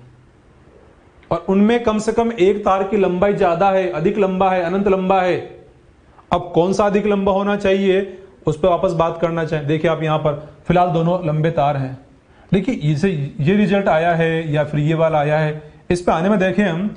और उनमें कम से कम एक तार की लंबाई ज्यादा है, अधिक लंबा है, अनंत लंबा है। अब कौन सा अधिक लंबा होना चाहिए उस पर वापस बात करना चाहिए। देखिए आप यहां पर फिलहाल दोनों लंबे तार हैं, देखिए इसे ये रिजल्ट आया है या फिर ये वाला आया है, इस पे आने में देखें हम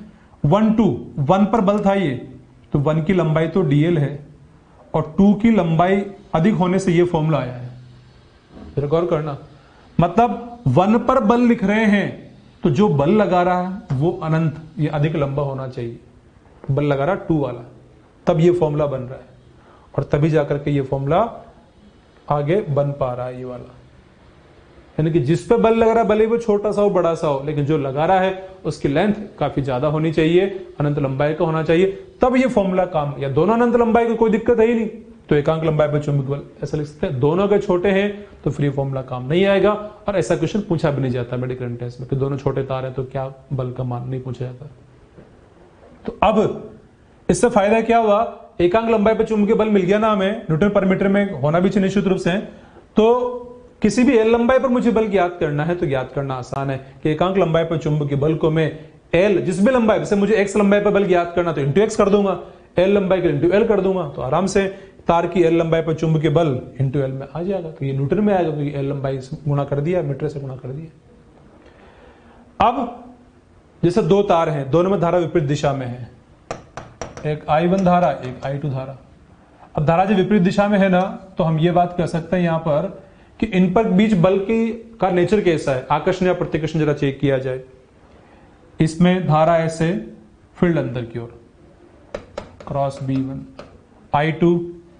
1 पर बल था ये, तो 1 की लंबाई तो DL है और 2 की लंबाई अधिक होने से ये फॉर्मूला आया है। गौर करना, मतलब 1 पर बल लिख रहे हैं तो जो बल लगा रहा है वो अनंत, ये अधिक लंबा होना चाहिए, बल लगा रहा 2 वाला, तब ये फॉर्मूला बन रहा है और तभी जाकर के ये फॉर्मूला आगे बन पा रहा है ये वाला। यानी कि जिस पे बल लग रहा है भले वो छोटा सा हो बड़ा सा हो, लेकिन जो लगा रहा है उसकी लेंथ काफी ज्यादा होनी चाहिए, अनंत लंबाई का होना चाहिए, तब ये फॉर्मूला काम, या दोनों अनंत लंबाई की कोई दिक्कत है ही नहीं तो एकांक लंबाई पर चुंबकीय बल ऐसा लिख सकते हैं। दोनों के छोटे हैं तो फ्री फॉर्मूला काम नहीं आएगा, और ऐसा क्वेश्चन पूछा भी नहीं जाता मेडिकल टेस्ट में कि दोनों छोटे तार है तो क्या बल का मान, नहीं पूछा जाता। तो अब इससे फायदा क्या हुआ, एकांक लंबाई पर चुंबकीय बल मिल गया ना हमें, न्यूटन पर मीटर में होना भी चाहिए निश्चित रूप से। तो किसी भी एल लंबाई पर मुझे बल ज्ञात करना है तो ज्ञात करना आसान है कि एकांक लंबाई पर चुंबकीय बल को मैं एल, जिस भी लंबाई से मुझे एक्स लंबाई पर बल ज्ञात करना तो इंटू एक्स कर दूंगा, एल लंबाई के इंटू एल कर दूंगा, तो आराम से तार की एल लंबाई पर चुंबकीय बल इंटू एल में आ जाएगा। तो ये न्यूटन में आएगा क्योंकि एल लंबाई से गुणा कर दिया, मीटर से गुणा कर दिया। अब जैसे दो तार हैं, दोनों में धारा विपरीत दिशा में है, एक I1 धारा, एक I2 धारा। अब धारा जब विपरीत दिशा में है ना, तो हम ये बात कह सकते हैं यहां पर कि इन पर बीच बल की का नेचर कैसा है, आकर्षण या प्रतिकर्षण जरा चेक किया जाए। इसमें धारा ऐसे, फील्ड अंदर की ओर, क्रॉस B1, I2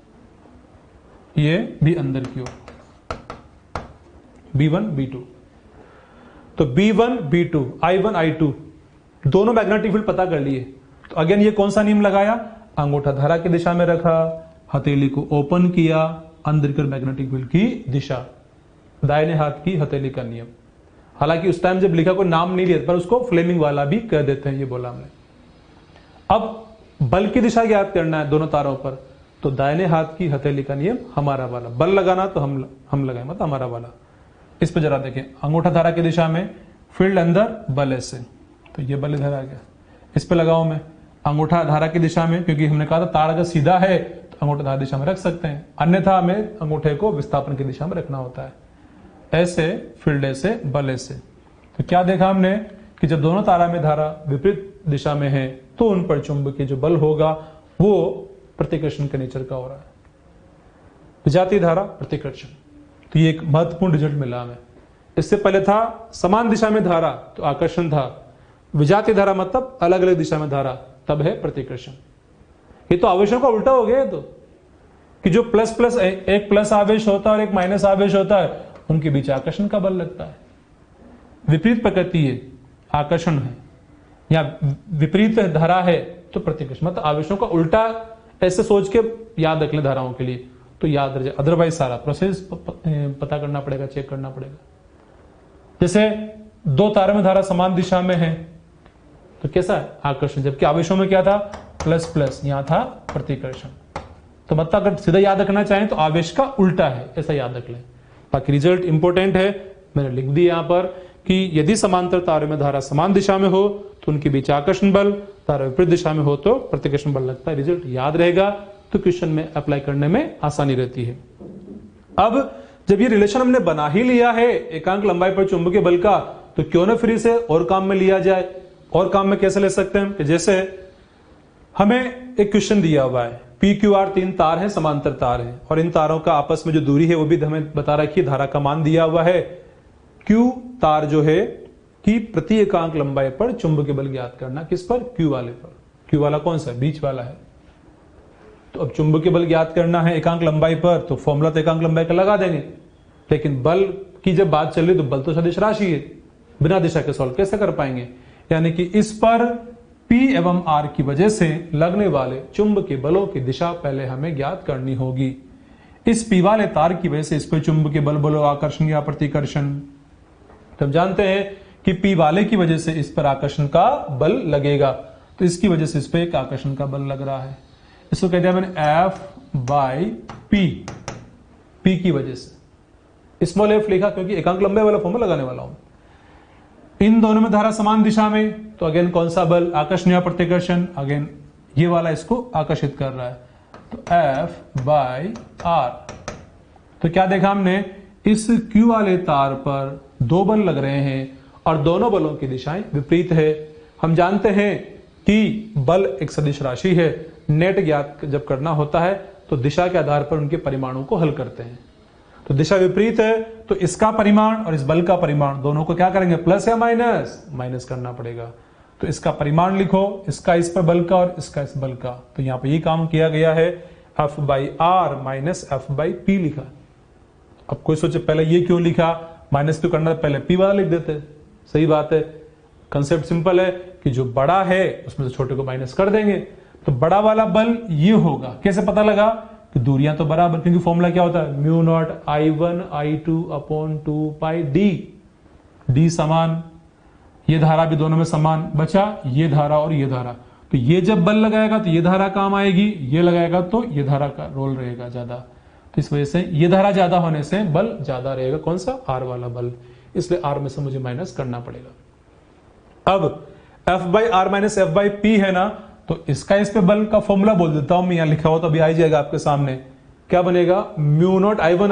ये भी अंदर की ओर, B1 B2। तो B1 B2, I1 I2 दोनों मैग्नेटिक फील्ड पता कर लिए। तो अगेन ये कौन सा नियम लगाया, अंगूठा धारा की दिशा में रखा, हथेली को ओपन किया, अंदर की मैग्नेटिक फील्ड की दिशा, दाहिने हाथ की हथेली का नियम। हालांकि उस टाइम जब लिखा कोई नाम नहीं लिया, पर उसको फ्लेमिंग वाला भी कह देते हैं, ये बोला हमने। अब बल की दिशा ज्ञात करना है दोनों तारों पर, तो दाहिने हाथ की हथेली का नियम हमारा वाला, बल लगाना तो हम लगाए, मतलब हमारा वाला। इस पर जरा देखें, अंगूठा धारा की दिशा में, फील्ड अंदर, बल ऐसे, तो ये बल इधर आ गया। इस पे लगाओ मैं, अंगूठा धारा की दिशा में, क्योंकि हमने कहा था तार अगर सीधा है तो अंगूठा धारा दिशा में रख सकते हैं, अन्यथा हमें अंगूठे को विस्थापन की दिशा में रखना होता है। ऐसे, फील्ड ऐसे, बल ऐसे। तो क्या देखा हमने कि जब दोनों तारा में धारा विपरीत दिशा में है तो उन पर चुंबकीय जो बल होगा वो प्रतिकर्षण के नेचर का हो रहा है, विजातीय धारा, प्रतिकर्षण। तो ये एक महत्वपूर्ण रिजल्ट मिला हमें। इससे पहले था समान दिशा में धारा तो आकर्षण था, विजातीय धारा मतलब अलग अलग दिशा में धारा, तब है प्रतिकर्षण। ये तो आवेशों का उल्टा हो गया है, तो कि जो प्लस प्लस एक प्लस आवेश होता है और एक माइनस आवेश होता है, उनके बीच आकर्षण का बल लगता है। विपरीत प्रकृति है, आकर्षण है, या विपरीत धारा है तो प्रतिकर्षण, मतलब आवेशों का उल्टा। ऐसे सोच के याद रख लें धाराओं के लिए तो याद रह जाए, अदरवाइज सारा प्रोसेस पता करना पड़ेगा, चेक करना पड़ेगा। जैसे दो तारों में धारा समान दिशा में है तो कैसा है, आकर्षण, जबकि आवेशों में क्या था, प्लस प्लस, यहां था प्रतिकर्षण। तो मतलब अगर सीधा याद रखना चाहें तो आवेश का उल्टा है, ऐसा याद रख लें। बाकी रिजल्ट इंपॉर्टेंट है, मैंने लिख दिया यहां पर कि यदि समांतर तारों में धारा समान दिशा में हो तो उनके बीच आकर्षण बल, तारा विपरीत दिशा में हो तो प्रतिकर्षण बल लगता है। रिजल्ट याद रहेगा तो क्वेश्चन में अप्लाई करने में आसानी रहती है। अब जब ये रिलेशन हमने बना ही लिया है एकांक लंबाई पर चुंबकीय बल का, तो क्यों ना फिर इसे और काम में लिया जाए। और काम में कैसे ले सकते हैं, जैसे हमें एक क्वेश्चन दिया हुआ है, पी क्यू आर तीन तार हैं, समांतर तार हैं, और इन तारों का आपस में जो दूरी है वो भी हमें बता रखी है, धारा का मान दिया हुआ है। क्यू तार जो है कि प्रति एकांक लंबाई पर चुंबकीय बल ज्ञात करना, किस पर, क्यू वाले पर। क्यू वाला कौन सा, बीच वाला है। तो अब चुंबकीय बल ज्ञात करना है एकांक लंबाई पर, तो फॉर्मूला तो एकांक लंबाई का लगा देंगे, लेकिन बल की जब बात चल रही तो बल तो सदिश राशि है, बिना दिशा के सॉल्व कैसे कर पाएंगे। यानी कि इस पर P एवं R की वजह से लगने वाले चुंबकीय बलों की दिशा पहले हमें ज्ञात करनी होगी। इस P वाले तार की वजह से इस पर चुंबकीय बल बोलो आकर्षण या प्रतिकर्षण। तो हम जानते हैं कि P वाले की वजह से इस पर आकर्षण का बल लगेगा, तो इसकी वजह से इस पर एक आकर्षण का बल लग रहा है। इसको कहते हैं मैंने F/P, P की वजह से स्मॉल f लिखा क्योंकि एकांक लंबाई वाला फॉर्मूला लगाने वाला हूं। इन दोनों में धारा समान दिशा में, तो अगेन कौन सा बल, आकर्षण या प्रतिकर्षण, अगेन ये वाला इसको आकर्षित कर रहा है, तो F/R। तो क्या देखा हमने, इस Q वाले तार पर दो बल लग रहे हैं और दोनों बलों की दिशाएं विपरीत है। हम जानते हैं कि बल एक सदिश राशि है, नेट ज्ञात जब करना होता है तो दिशा के आधार पर उनके परिमाणों को हल करते हैं। तो दिशा विपरीत है तो इसका परिमाण और इस बल का परिमाण दोनों को क्या करेंगे, प्लस या माइनस, माइनस करना पड़ेगा। तो इसका परिमाण लिखो, इसका इस पर बल का और इसका इस बल का। तो यहां पर ये काम किया गया है, F/R माइनस F/P लिखा। अब कोई सोचे पहले ये क्यों लिखा, माइनस क्यों करना, पहले P वाला लिख देते। सही बात है, कंसेप्ट सिंपल है कि जो बड़ा है उसमें से छोटे को माइनस कर देंगे। तो बड़ा वाला बल ये होगा, कैसे पता लगा कि दूरियां तो बराबर, क्योंकि फॉर्मूला क्या होता है, μ0 I1 I2 upon 2πD, D समान, ये धारा भी दोनों में समान बचा, ये धारा और ये धारा, तो ये जब बल लगाएगा तो ये धारा काम आएगी, ये लगाएगा तो ये धारा का रोल रहेगा ज्यादा। तो इस वजह से ये धारा ज्यादा होने से बल ज्यादा रहेगा, कौन सा, आर वाला बल, इसलिए आर में से मुझे माइनस करना पड़ेगा। अब F by R minus F by P है ना, तो इसका इस पे बल का फॉर्मूला बोल देता हूं मैं, यहां लिखा हो तो अभी आ जाएगा आपके सामने। क्या बनेगा, mu naught I1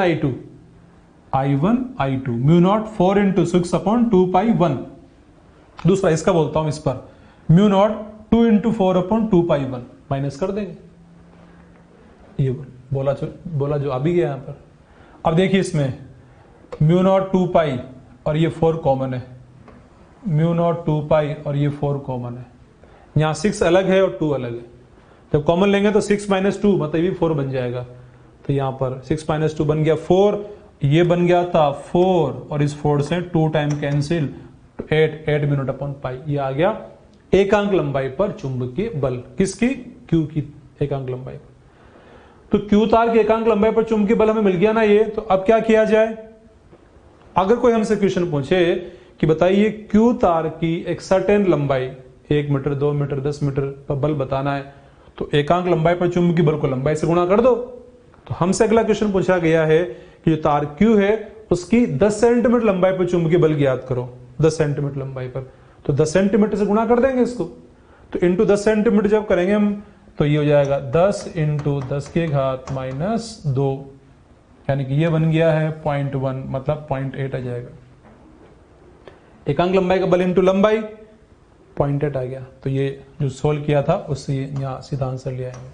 I2 mu naught 4 into 6 upon 2 pi 1। दूसरा इसका बोलता हूं इस पर, mu naught 2 into 4 upon 2 pi 1, minus कर देंगे, ये बोला जो अभी गया यहां पर। अब देखिए इसमें म्यू नॉट 2 पाई और ये 4 कॉमन है, म्यू नॉट 2 पाई और ये 4 कॉमन है, यहां 6 अलग है और 2 अलग है, जब कॉमन लेंगे तो 6 माइनस 2 मतलब ये 4 बन जाएगा। तो यहां पर 6 माइनस 2 बन गया 4, ये बन गया था 4 और इस 4 से 2 time cancel, 8 mu naught upon pi, ये आ गया एकांक लंबाई पर चुंबकीय बल, किसकी, क्यू की एकांक लंबाई पर। तो क्यू तार की एकांक लंबाई पर चुंबकीय बल हमें मिल गया ना ये। तो अब क्या किया जाए, अगर कोई हमसे क्वेश्चन पूछे कि बताइए क्यू तार की एक सर्टेन लंबाई 1 मीटर 2 मीटर 10 मीटर पर बल बताना है, तो एकांक लंबाई पर चुंबकीय बल को लंबाई से गुणा कर दो। तो हमसे अगला क्वेश्चन पूछा गया है कि जो तार क्यू है उसकी 10 सेंटीमीटर लंबाई पर चुंबकीय बल ज्ञात करो, 10 सेंटीमीटर लंबाई पर, तो 10 सेंटीमीटर से गुणा कर देंगे इसको। तो इंटू 10 सेंटीमीटर जब करेंगे हम तो ये हो जाएगा 10 इंटू 10 के घात माइनस 2, यानी कि ये बन गया है 0.1 मतलब 0.8 आ जाएगा। एकांक लंबाई का बल इंटू लंबाई 0.8 आ गया। तो ये जो सोल्व किया था उससे यहां सीधा आंसर लिया है।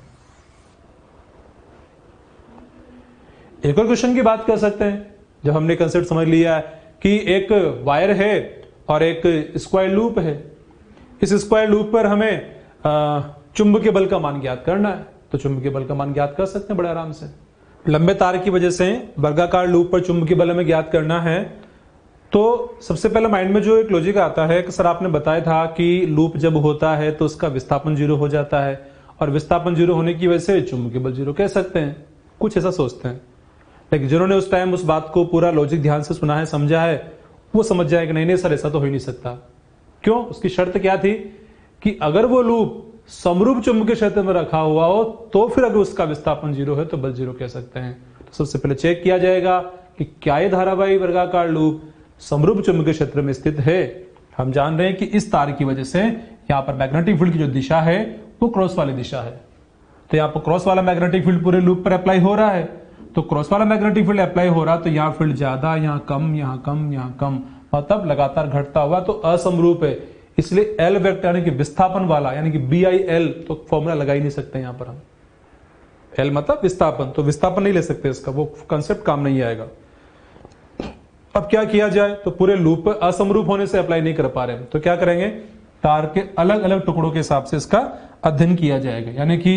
एक और क्वेश्चन की बात कर सकते हैं, जब हमने कंसेप्ट समझ लिया है कि एक वायर है और एक स्क्वायर लूप है, इस स्क्वायर लूप पर हमें चुंबकीय बल का मान ज्ञात करना है, तो चुंबकीय बल का मान ज्ञात कर सकते हैं बड़े आराम से। लंबे तार की वजह से वर्गाकार लूप पर चुंबकीय बल हमें ज्ञात करना है। तो सबसे पहले माइंड में जो एक लॉजिक आता है कि सर आपने बताया था कि लूप जब होता है तो उसका विस्थापन 0 हो जाता है, और विस्थापन 0 होने की वजह से चुंबकीय बल 0 कह सकते हैं, कुछ ऐसा सोचते हैं। लेकिन जिन्होंने उस टाइम उस बात को पूरा लॉजिक ध्यान से सुना है, समझा है, वो समझ जाए कि नहीं सर ऐसा तो हो ही नहीं सकता। क्यों, उसकी शर्त क्या थी कि अगर वो लूप समरूप चुंबकीय क्षेत्र में रखा हुआ हो तो फिर अगर उसका विस्थापन 0 है तो बल 0 कह सकते हैं। तो सबसे पहले चेक किया जाएगा कि क्या ये धारावाही वर्गाकार लूप समरूप चुंबकीय क्षेत्र में स्थित है। हम जान रहे हैं कि इस तार की वजह से यहां पर मैग्नेटिक फील्ड की जो दिशा है वो क्रॉस वाली दिशा है, तो यहां पर क्रॉस वाला मैग्नेटिक फील्ड पूरे लूप पर अप्लाई हो रहा है। तो क्रॉस वाला मैग्नेटिक फील्ड अप्लाई हो रहा, तो यहाँ फील्ड ज्यादा, यहाँ कम, यहाँ कम, यहाँ कम, मतलब लगातार घटता हुआ, तो असमरूप है। इसलिए एल वेक्टर यानी कि विस्थापन वाला, यानी कि BIL, तो फॉर्मूला लगा ही नहीं सकते यहां पर हम। एल मतलब विस्थापन, तो विस्थापन नहीं ले सकते, इसका वो कंसेप्ट काम नहीं आएगा। अब क्या किया जाए, तो पूरे लूप पर असमरूप होने से अप्लाई नहीं कर पा रहे, तो क्या करेंगे, तार के अलग अलग टुकड़ों के हिसाब से इसका अध्ययन किया जाएगा। यानी कि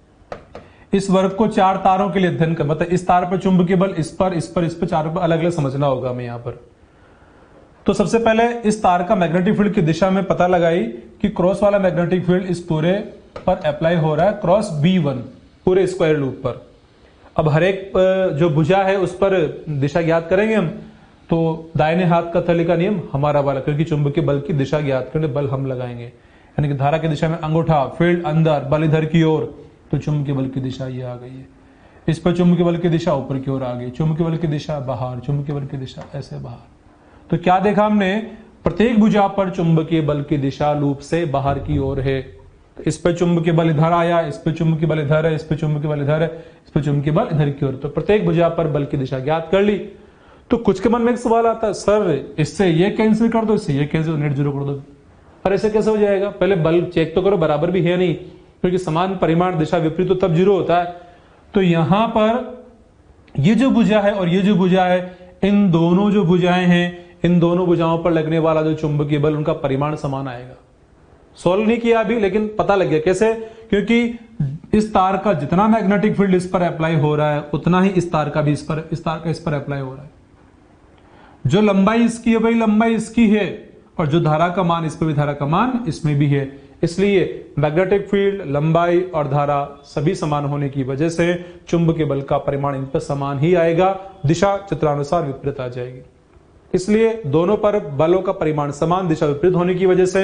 इस वर्ग को 4 तारों के लिए अध्ययन कर, मतलब इस तार पर चुंबकीय बल इस पर चारों पर अलग अलग समझना होगा हमें यहां पर। तो सबसे पहले इस तार का मैग्नेटिक फील्ड की दिशा में पता लगाई कि क्रॉस वाला मैग्नेटिक फील्ड इस पूरे पर अप्लाई हो रहा है, क्रॉस B1 पूरे स्क्वायर लूप पर। अब हर एक जो भुजा है उस पर दिशा ज्ञात करेंगे हम, तो दाहिने हाथ का थैली का नियम हमारा वाला, क्योंकि चुंबकीय बल की दिशा ज्ञात करने बल हम लगाएंगे, यानी कि धारा की दिशा में अंगूठा, फील्ड अंदर, बल इधर की ओर, तो चुंबकीय बल की दिशा ये आ गई है। इस पर चुंबकीय बल की दिशा ऊपर की ओर आ गई, चुंबकीय बल की दिशा बाहर, चुंबकीय बल की दिशा ऐसे बाहर। तो क्या देखा हमने, प्रत्येक भुजा पर चुंबकीय बल की दिशा लूप से बाहर की ओर है। तो इस पर चुंबकीय बल इधर आया, इस पर चुंबकीय बल इधर है, इस पर चुंबकीय बल इधर है, इस पर चुंबकीय बल इधर की ओर, तो प्रत्येक भुजा पर बल की दिशा ज्ञात कर ली। तो कुछ के मन में एक सवाल आता है, सर इससे ये कैंसिल कर दो, इससे ये कैंसिल, नेट 0 कर दो। पर ऐसे कैसे हो जाएगा, पहले बल चेक तो करो बराबर भी है नहीं, क्योंकि समान परिमाण दिशा विपरीत तो तब 0 होता है। तो यहां पर ये जो भुजा है और ये जो भुजा है, इन दोनों जो भुजाएं हैं, इन दोनों भुजाओं पर लगने वाला जो चुंबकीय बल, उनका परिमाण समान आएगा। सोल्व नहीं किया अभी, लेकिन पता लग गया कैसे, क्योंकि इस तार का जितना मैग्नेटिक फील्ड इस पर अप्लाई हो रहा है उतना ही इस तार का भी इस पर अप्लाई हो रहा है। जो लंबाई इसकी है भाई लंबाई इसकी है, और जो धारा का मान इस पर भी धारा का मान इसमें भी है। इसलिए मैग्नेटिक फील्ड, लंबाई और धारा सभी समान होने की वजह से चुंबकीय बल का परिमाण इन पर समान ही आएगा, दिशा चित्रानुसार विपरीत आ जाएगी। इसलिए दोनों पर बलों का परिमाण समान, दिशा विपरीत होने की वजह से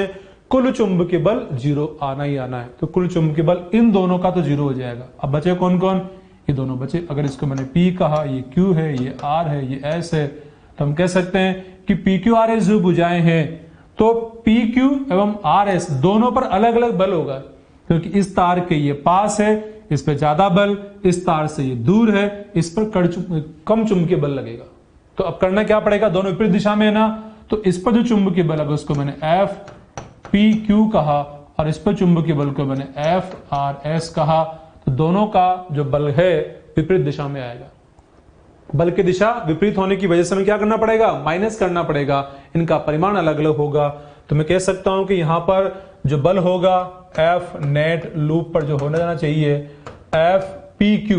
कुल चुंबकीय बल 0 आना ही आना है। तो कुल चुंबकीय बल इन दोनों का तो 0 हो जाएगा। अब बचे कौन कौन, ये दोनों बचे। अगर इसको मैंने P कहा, ये Q है, ये R है, ये S है, तो हम कह सकते हैं कि PQRS जो भुजाएं हैं तो PQ एवं RS दोनों पर अलग अलग बल होगा, क्योंकि इस तार के ये पास है, इस पे ज्यादा बल, इस तार से ये दूर है, इस पर कम चुंबकीय बल लगेगा। तो अब करना क्या पड़ेगा, दोनों विपरीत दिशा में है ना, तो इस पर जो चुंबकीय बल है उसको मैंने FPQ कहा और इस पर चुंबकीय बल को मैंने FRS कहा। तो दोनों का जो बल है विपरीत दिशा में आएगा। बल की दिशा विपरीत होने की वजह से हमें क्या करना पड़ेगा, माइनस करना पड़ेगा, इनका परिमाण अलग अलग होगा। तो मैं कह सकता हूं कि यहां पर जो बल होगा F नेट लूप पर जो होना जाना चाहिए FPQ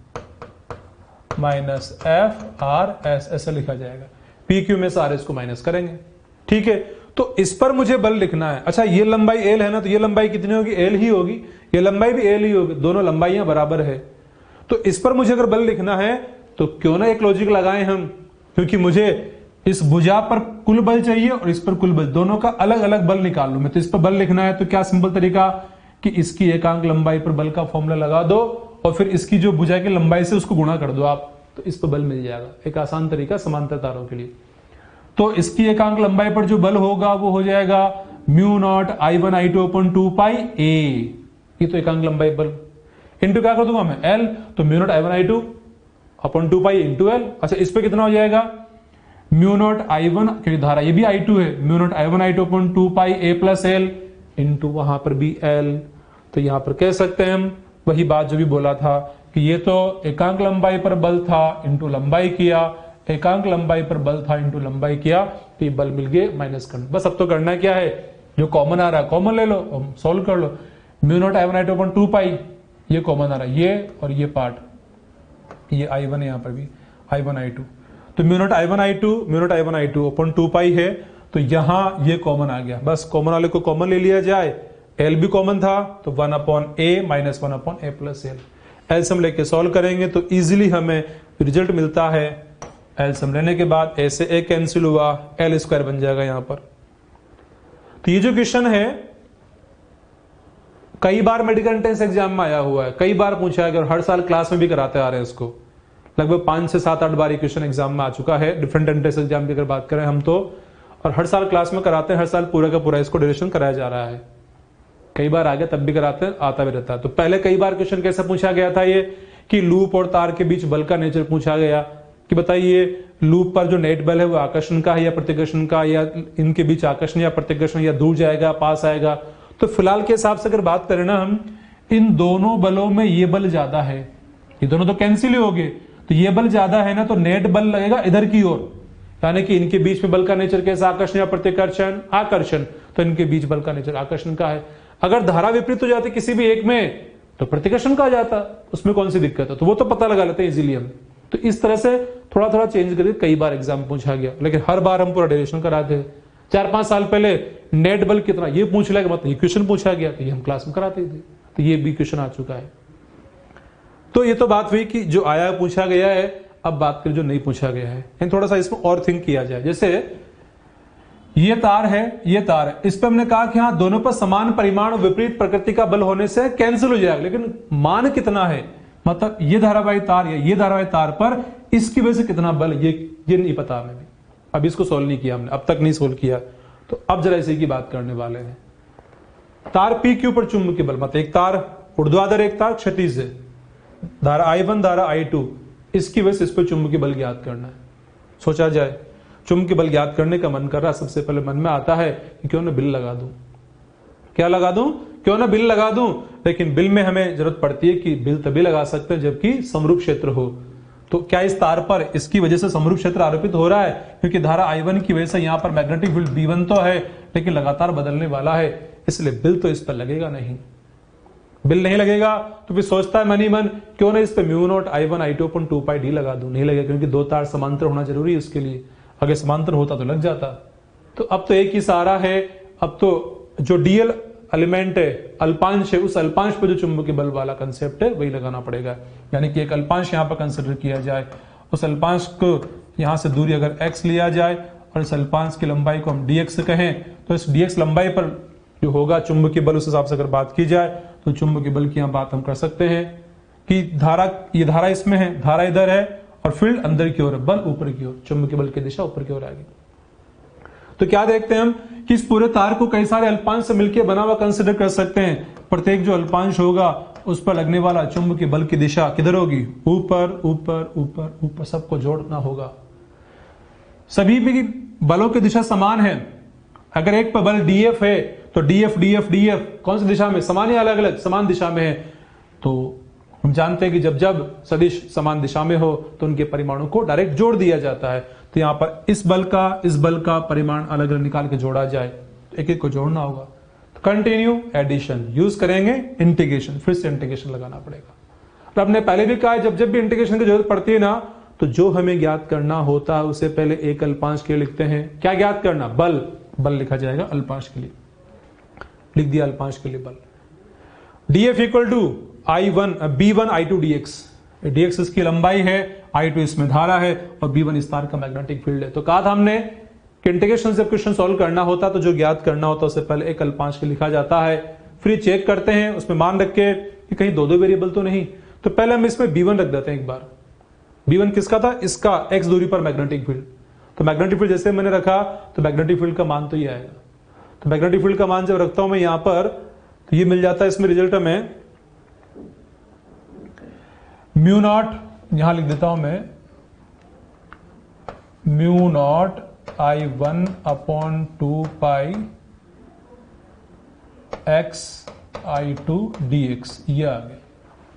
माइनस FRS ऐसा लिखा जाएगा। PQ में से RS को माइनस करेंगे, ठीक है। तो इस पर मुझे बल लिखना है। अच्छा, ये लंबाई L है ना, तो ये लंबाई कितनी होगी, L ही होगी, ये लंबाई भी L ही होगी, दोनों लंबाइयां बराबर है। तो इस पर मुझे अगर बल लिखना है तो क्यों ना एक लॉजिक लगाएं हम, क्योंकि मुझे इस भुजा पर कुल बल चाहिए और इस पर कुल बल, दोनों का अलग अलग बल निकाल लूं मैं। तो इस पर बल लिखना है तो क्या सिंपल तरीका कि इसकी एकांक लंबाई पर बल का फॉर्मूला लगा दो और फिर इसकी जो भुजा की लंबाई से उसको गुणा कर दो आप, तो इस पर बल मिल जाएगा। एक आसान तरीका समांतर तारों के लिए। तो इसकी एकांक लंबाई पर जो बल होगा वो हो जाएगा mu naught I1 I2 upon 2 pi A। ये तो एकांक लंबाई बल इंटू क्या कर दूंगा मैं L, तो mu naught I1 I2 upon 2 pi into L। अच्छा, इस पे कितना हो जाएगा, म्यू नॉट I1 क्योंकि धारा ये भी I2 है, mu naught I1 I2 upon 2 pi A plus L into वहां पर भी L। तो यहां पर कह सकते हैं हम वही बात जो भी बोला था कि ये तो एकांक लंबाई पर बल था इंटू लंबाई किया, एकांक लंबाई पर बल था इंटू लंबाई किया, तो ये बल मिल गए माइनस करना। बस अब तो करना क्या है, जो कॉमन आ रहा है कॉमन ले लो, सोल्व कर लो। Mu naught I1 I2 upon 2 pi, ये कॉमन आ रहा है, ये और ये पार्ट, ये I1 है, यहां पर भी I1 I2, तो mu naught I1 I2 upon 2 पाई है, तो यहां ये कॉमन आ गया। बस कॉमन वाले को कॉमन ले लिया जाए, L भी कॉमन था तो 1 upon A minus 1 upon A plus L। LCM लेके सॉल्व करेंगे तो इजीली हमें रिजल्ट मिलता है। एलसीएम लेने के बाद A से A कैंसिल हुआ, L स्क्वायर बन जाएगा यहां पर। तो ये जो क्वेश्चन है कई बार मेडिकल एंट्रेंस एग्जाम में आया हुआ है, कई बार पूछा है और हर साल क्लास में भी कराते आ रहे हैं इसको। लगभग 5 से 7-8 बार ये क्वेश्चन एग्जाम में आ चुका है। डिफरेंट एंट्रेंस एग्जाम की अगर बात करें हम तो, और हर साल क्लास में कराते हैं, हर साल पूरा का पूरा इसको ड्यूरेशन कराया जा रहा है। कई बार आगे तब भी कराते हैं, आता भी रहता है। तो पहले कई बार क्वेश्चन कैसे पूछा गया था ये कि लूप और तार के बीच बल का नेचर पूछा गया कि बताइए लूप पर जो नेट बल है वो आकर्षण का है या प्रतिकर्षण का, या इनके बीच आकर्षण या प्रतिकर्षण, या दूर जाएगा पास आएगा। तो फिलहाल के हिसाब से अगर बात करें ना हम, इन दोनों बलों में ये बल ज्यादा है, ये दोनों तो कैंसिल ही हो गए, तो ये बल ज्यादा है ना, तो नेट बल लगेगा इधर की ओर, यानी कि इनके बीच में बल का नेचर कैसा, आकर्षण या प्रतिकर्षण, आकर्षण, तो इनके बीच बल का नेचर आकर्षण का है। अगर धारा विपरीत हो जाती किसी भी एक में तो प्रतिकर्षण का आ जाता, उसमें कौन सी दिक्कत है, तो वो तो पता लगा लेते हैं इजीली हम। तो इस तरह से थोड़ा थोड़ा चेंज करके कई बार एग्जाम पूछा गया, लेकिन हर बार हम पूरा डेरिवेशन कराते हैं। 4-5 साल पहले नेट बल कितना ये पूछ लिया, मतलब ये क्वेश्चन पूछा गया तो ये हम क्लास में कराते थे, तो ये भी क्वेश्चन आ चुका है। तो ये तो बात हुई कि जो आया पूछा गया है। अब बात करें जो नहीं पूछा गया है, थोड़ा सा इसमें और थिंक किया जाए। जैसे ये तार है, ये तार है, इस पर हमने कहा कि हाँ दोनों पर समान परिमाण विपरीत प्रकृति का बल होने से कैंसिल हो जाएगा, लेकिन मान कितना है, मतलब ये धारावाही तार या ये धारावाही तार पर इसकी वजह से कितना बल, ये नहीं पता हमें भी। अब इसको सोल्व नहीं किया हमने, अब तक नहीं सोल्व किया। तो अब जरा इसी की बात करने वाले हैं। तार पी के ऊपर चुंबकीय बल, मतलब एक तार ऊर्ध्वाधर एक तार क्षैतिज है, धारा I1 धारा I2, इसकी वजह से इस पर चुंबकीय बल ज्ञात करना है। सोचा जाए चुंबकीय बल ज्ञात करने का मन कर रहा, सबसे पहले मन में आता है कि क्यों ना बिल लगा दूं, क्या लगा दूं, क्यों ना बिल लगा दूं। लेकिन बिल में हमें जरूरत पड़ती है कि बिल तभी लगा सकते हैं जबकि समरूप क्षेत्र हो। तो क्या इस तार पर इसकी वजह से समरूप क्षेत्र आरोपित हो रहा है, क्योंकि धारा I1 की वजह से यहां पर मैग्नेटिक फील्ड B1 तो है लेकिन लगातार बदलने वाला है, इसलिए बिल तो इस पर लगेगा नहीं। बिल नहीं लगेगा तो फिर सोचता है मन ही मन क्यों ना इस पे mu naught I1 I2 upon 2 pi D लगा दूं, नहीं लगेगा क्योंकि दो तार समांतर होना जरूरी है उसके लिए, अगर समांतर होता तो लग जाता। तो अब तो एक ही सहारा है, अब तो जो डीएल एलिमेंट है, अल्पांश है, उस अल्पांश पे जो चुंबकीय बल वाला कंसेप्ट है वही लगाना पड़ेगा। यानी कि एक अल्पांश यहां पर कंसिडर किया जाए, उस अल्पांश को यहां से दूरी अगर x लिया जाए और इस अल्पांश की लंबाई को हम dx कहें, तो इस dx लंबाई पर जो होगा चुंबकीय बल उस हिसाब से अगर बात की जाए तो चुंबकीय बल की यहां बात हम कर सकते हैं कि ये धारा इसमें है, धारा इधर है और फील्ड अंदर की ओर है, बल ऊपर की ओर, चुंबकीय बल की दिशा ऊपर की ओर आएगी। तो क्या देखते हैं हम कि इस पूरे तार को कई सारे अल्पांश से मिलकर बना हुआ कंसिडर कर सकते हैं। प्रत्येक जो अल्पांश होगा उस पर लगने वाला चुंबकीय बल की दिशा किधर होगी, ऊपर ऊपर ऊपर ऊपर, सबको जोड़ना होगा। सभी भी बलों की दिशा समान है। अगर एक पर बल डीएफ है तो डीएफ डीएफ डीएफ कौन सी दिशा में, समान या अलग अलग, समान दिशा में है। तो हम जानते हैं कि जब जब सदिश समान दिशा में हो तो उनके परिमाणों को डायरेक्ट जोड़ दिया जाता है। तो यहां पर इस बल का परिमाण अलग अलग निकाल के जोड़ा जाए, तो एक एक को जोड़ना होगा। तो कंटिन्यू एडिशन यूज करेंगे, इंटीग्रेशन, फिर से इंटीग्रेशन लगाना पड़ेगा। तो हमने पहले भी कहा है जब जब भी इंटीग्रेशन की जरूरत पड़ती है ना, तो जो हमें ज्ञात करना होता है उसे पहले एक अल्पांश के लिए लिखते हैं। क्या ज्ञात करना, बल, बल लिखा जाएगा अल्पांश के लिए, लिख दिया अल्पांश के लिए बल। df equal to I1 B1 I2 dx, dx इसकी लंबाई है, I2 इसमें धारा है और B1 इस तार का मैग्नेटिक फील्ड है। तो कहा था हमने कि इंटीग्रेशन से क्वेश्चन सॉल्व करना होता तो जो ज्ञात करना होता उससे पहले एक अल्पांश के लिखा जाता है, फिर चेक करते हैं उसमें मान रख के कि कहीं दो वेरिएबल तो नहीं। तो पहले हम इसमें B1 रख देते हैं एक बार। B1 किसका था, इसका, x दूरी पर मैग्नेटिक फील्ड। तो मैग्नेटिक फील्ड जैसे मैंने रखा तो मैग्नेटिक फील्ड का मान तो ये आएगा। तो मैग्नेटिक फील्ड का मान जब रखता हूं मैं यहां पर तो ये मिल जाता है इसमें रिजल्ट में म्यू नॉट, यहां लिख देता हूं मैं mu naught I1 upon 2 pi x I2 dx, ये आ गया।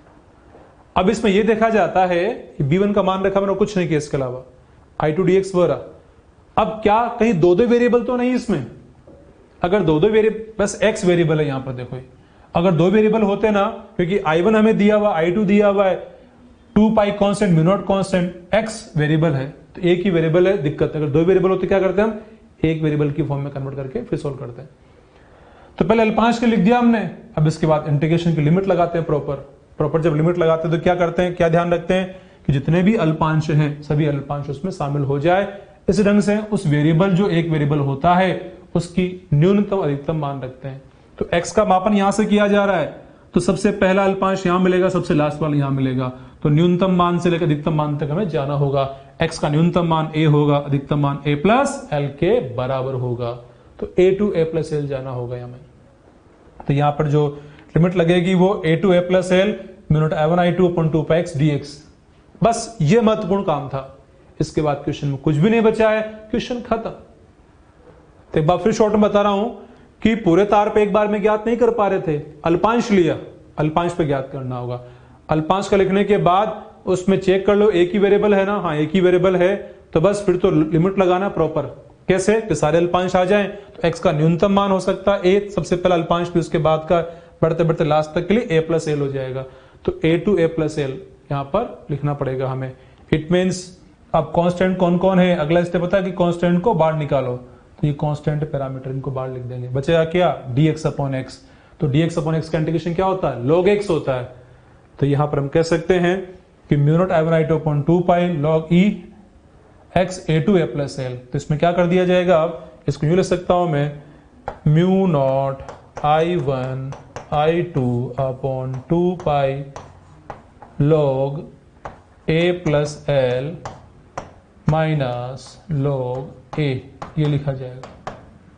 अब इसमें यह देखा जाता है कि B1 का मान रखा मैंने, कुछ नहीं किया इसके अलावा, I2 dx वगैरह। अब क्या कहीं दो वेरिएबल तो नहीं इसमें, अगर दो वेरिएबल, बस x वेरिएबल है यहां पर देखो, अगर दो वेरिएबल होते ना, क्योंकि I1 हमें दिया हुआ, I2 दिया हुआ है, 2 pi constant, mu naught constant, x variable है, तो एक ही वेरिएबल है, दिक्कत। अगर दो वेरिएबल होते क्या करते हैं हम, एक वेरिएबल की फॉर्म में कन्वर्ट करके फिर सोल्व करते हैं। तो पहले अल्पांश के लिख दिया हमने, अब इसके बाद इंटीग्रेशन की लिमिट लगाते हैं प्रॉपर जब लिमिट लगाते हैं तो क्या करते हैं, क्या ध्यान रखते हैं कि जितने भी अल्पांश हैं सभी अल्पांश उसमें शामिल हो जाए। इस ढंग से उस वेरिएबल जो एक वेरिएबल होता है उसकी न्यूनतम अधिकतम मान रखते हैं। तो x का मापन यहां से किया जा रहा है, तो सबसे पहला अल्पांश यहां मिलेगा, सबसे लास्ट वाला यहां मिलेगा। तो न्यूनतम मान से लेकर अधिकतम मान तक हमें जाना होगा। x का न्यूनतम मान a होगा, अधिकतम मान a प्लस l के बराबर होगा। तो a to a plus l जाना होगा हमें। तो यहां पर जो लिमिट लगेगी वो a to a plus l mu naught I1 I2 upon 2 pi x dx। बस ये महत्वपूर्ण काम था, इसके बाद क्वेश्चन में कुछ भी नहीं बचा है, क्वेश्चन खत्म। तो एक बार फिर शॉर्ट में बता रहा हूं कि पूरे तार पे एक बार में ज्ञात नहीं कर पा रहे थे, अल्पांश लिया, अल्पांश पे ज्ञात करना होगा। अल्पांश का लिखने के बाद उसमें चेक कर लो एक ही वेरिएबल है ना, हाँ एक ही वेरिएबल है, तो बस फिर तो लिमिट लगाना प्रॉपर। कैसे कि सारे अल्पांश आ जाएं, तो x का न्यूनतम मान हो सकता है a, सबसे पहला अल्पांश, फिर उसके बाद का बढ़ते बढ़ते लास्ट तक के लिए a प्लस एल हो जाएगा। तो a to a plus L यहां पर लिखना पड़ेगा हमें। इट मीन्स अब कांस्टेंट कौन कौन है, अगला स्टेप पता है कि कांस्टेंट को बाहर निकालो, तो ये कांस्टेंट पैरामीटर इनको बाहर लिख देंगे, बचेगा क्या, dx अपॉन x। तो dx अपॉन x का इंटीग्रेशन क्या होता है, log x होता है। तो यहां पर हम कह सकते हैं कि mu naught I1 I2 upon 2 pi log e x a to a plus L. तो इसमें क्या कर दिया जाएगा, अब इसको यूं लिख सकता हूं मैं mu naught I1 I2 upon 2 pi log a plus L minus log a, ये लिखा जाएगा।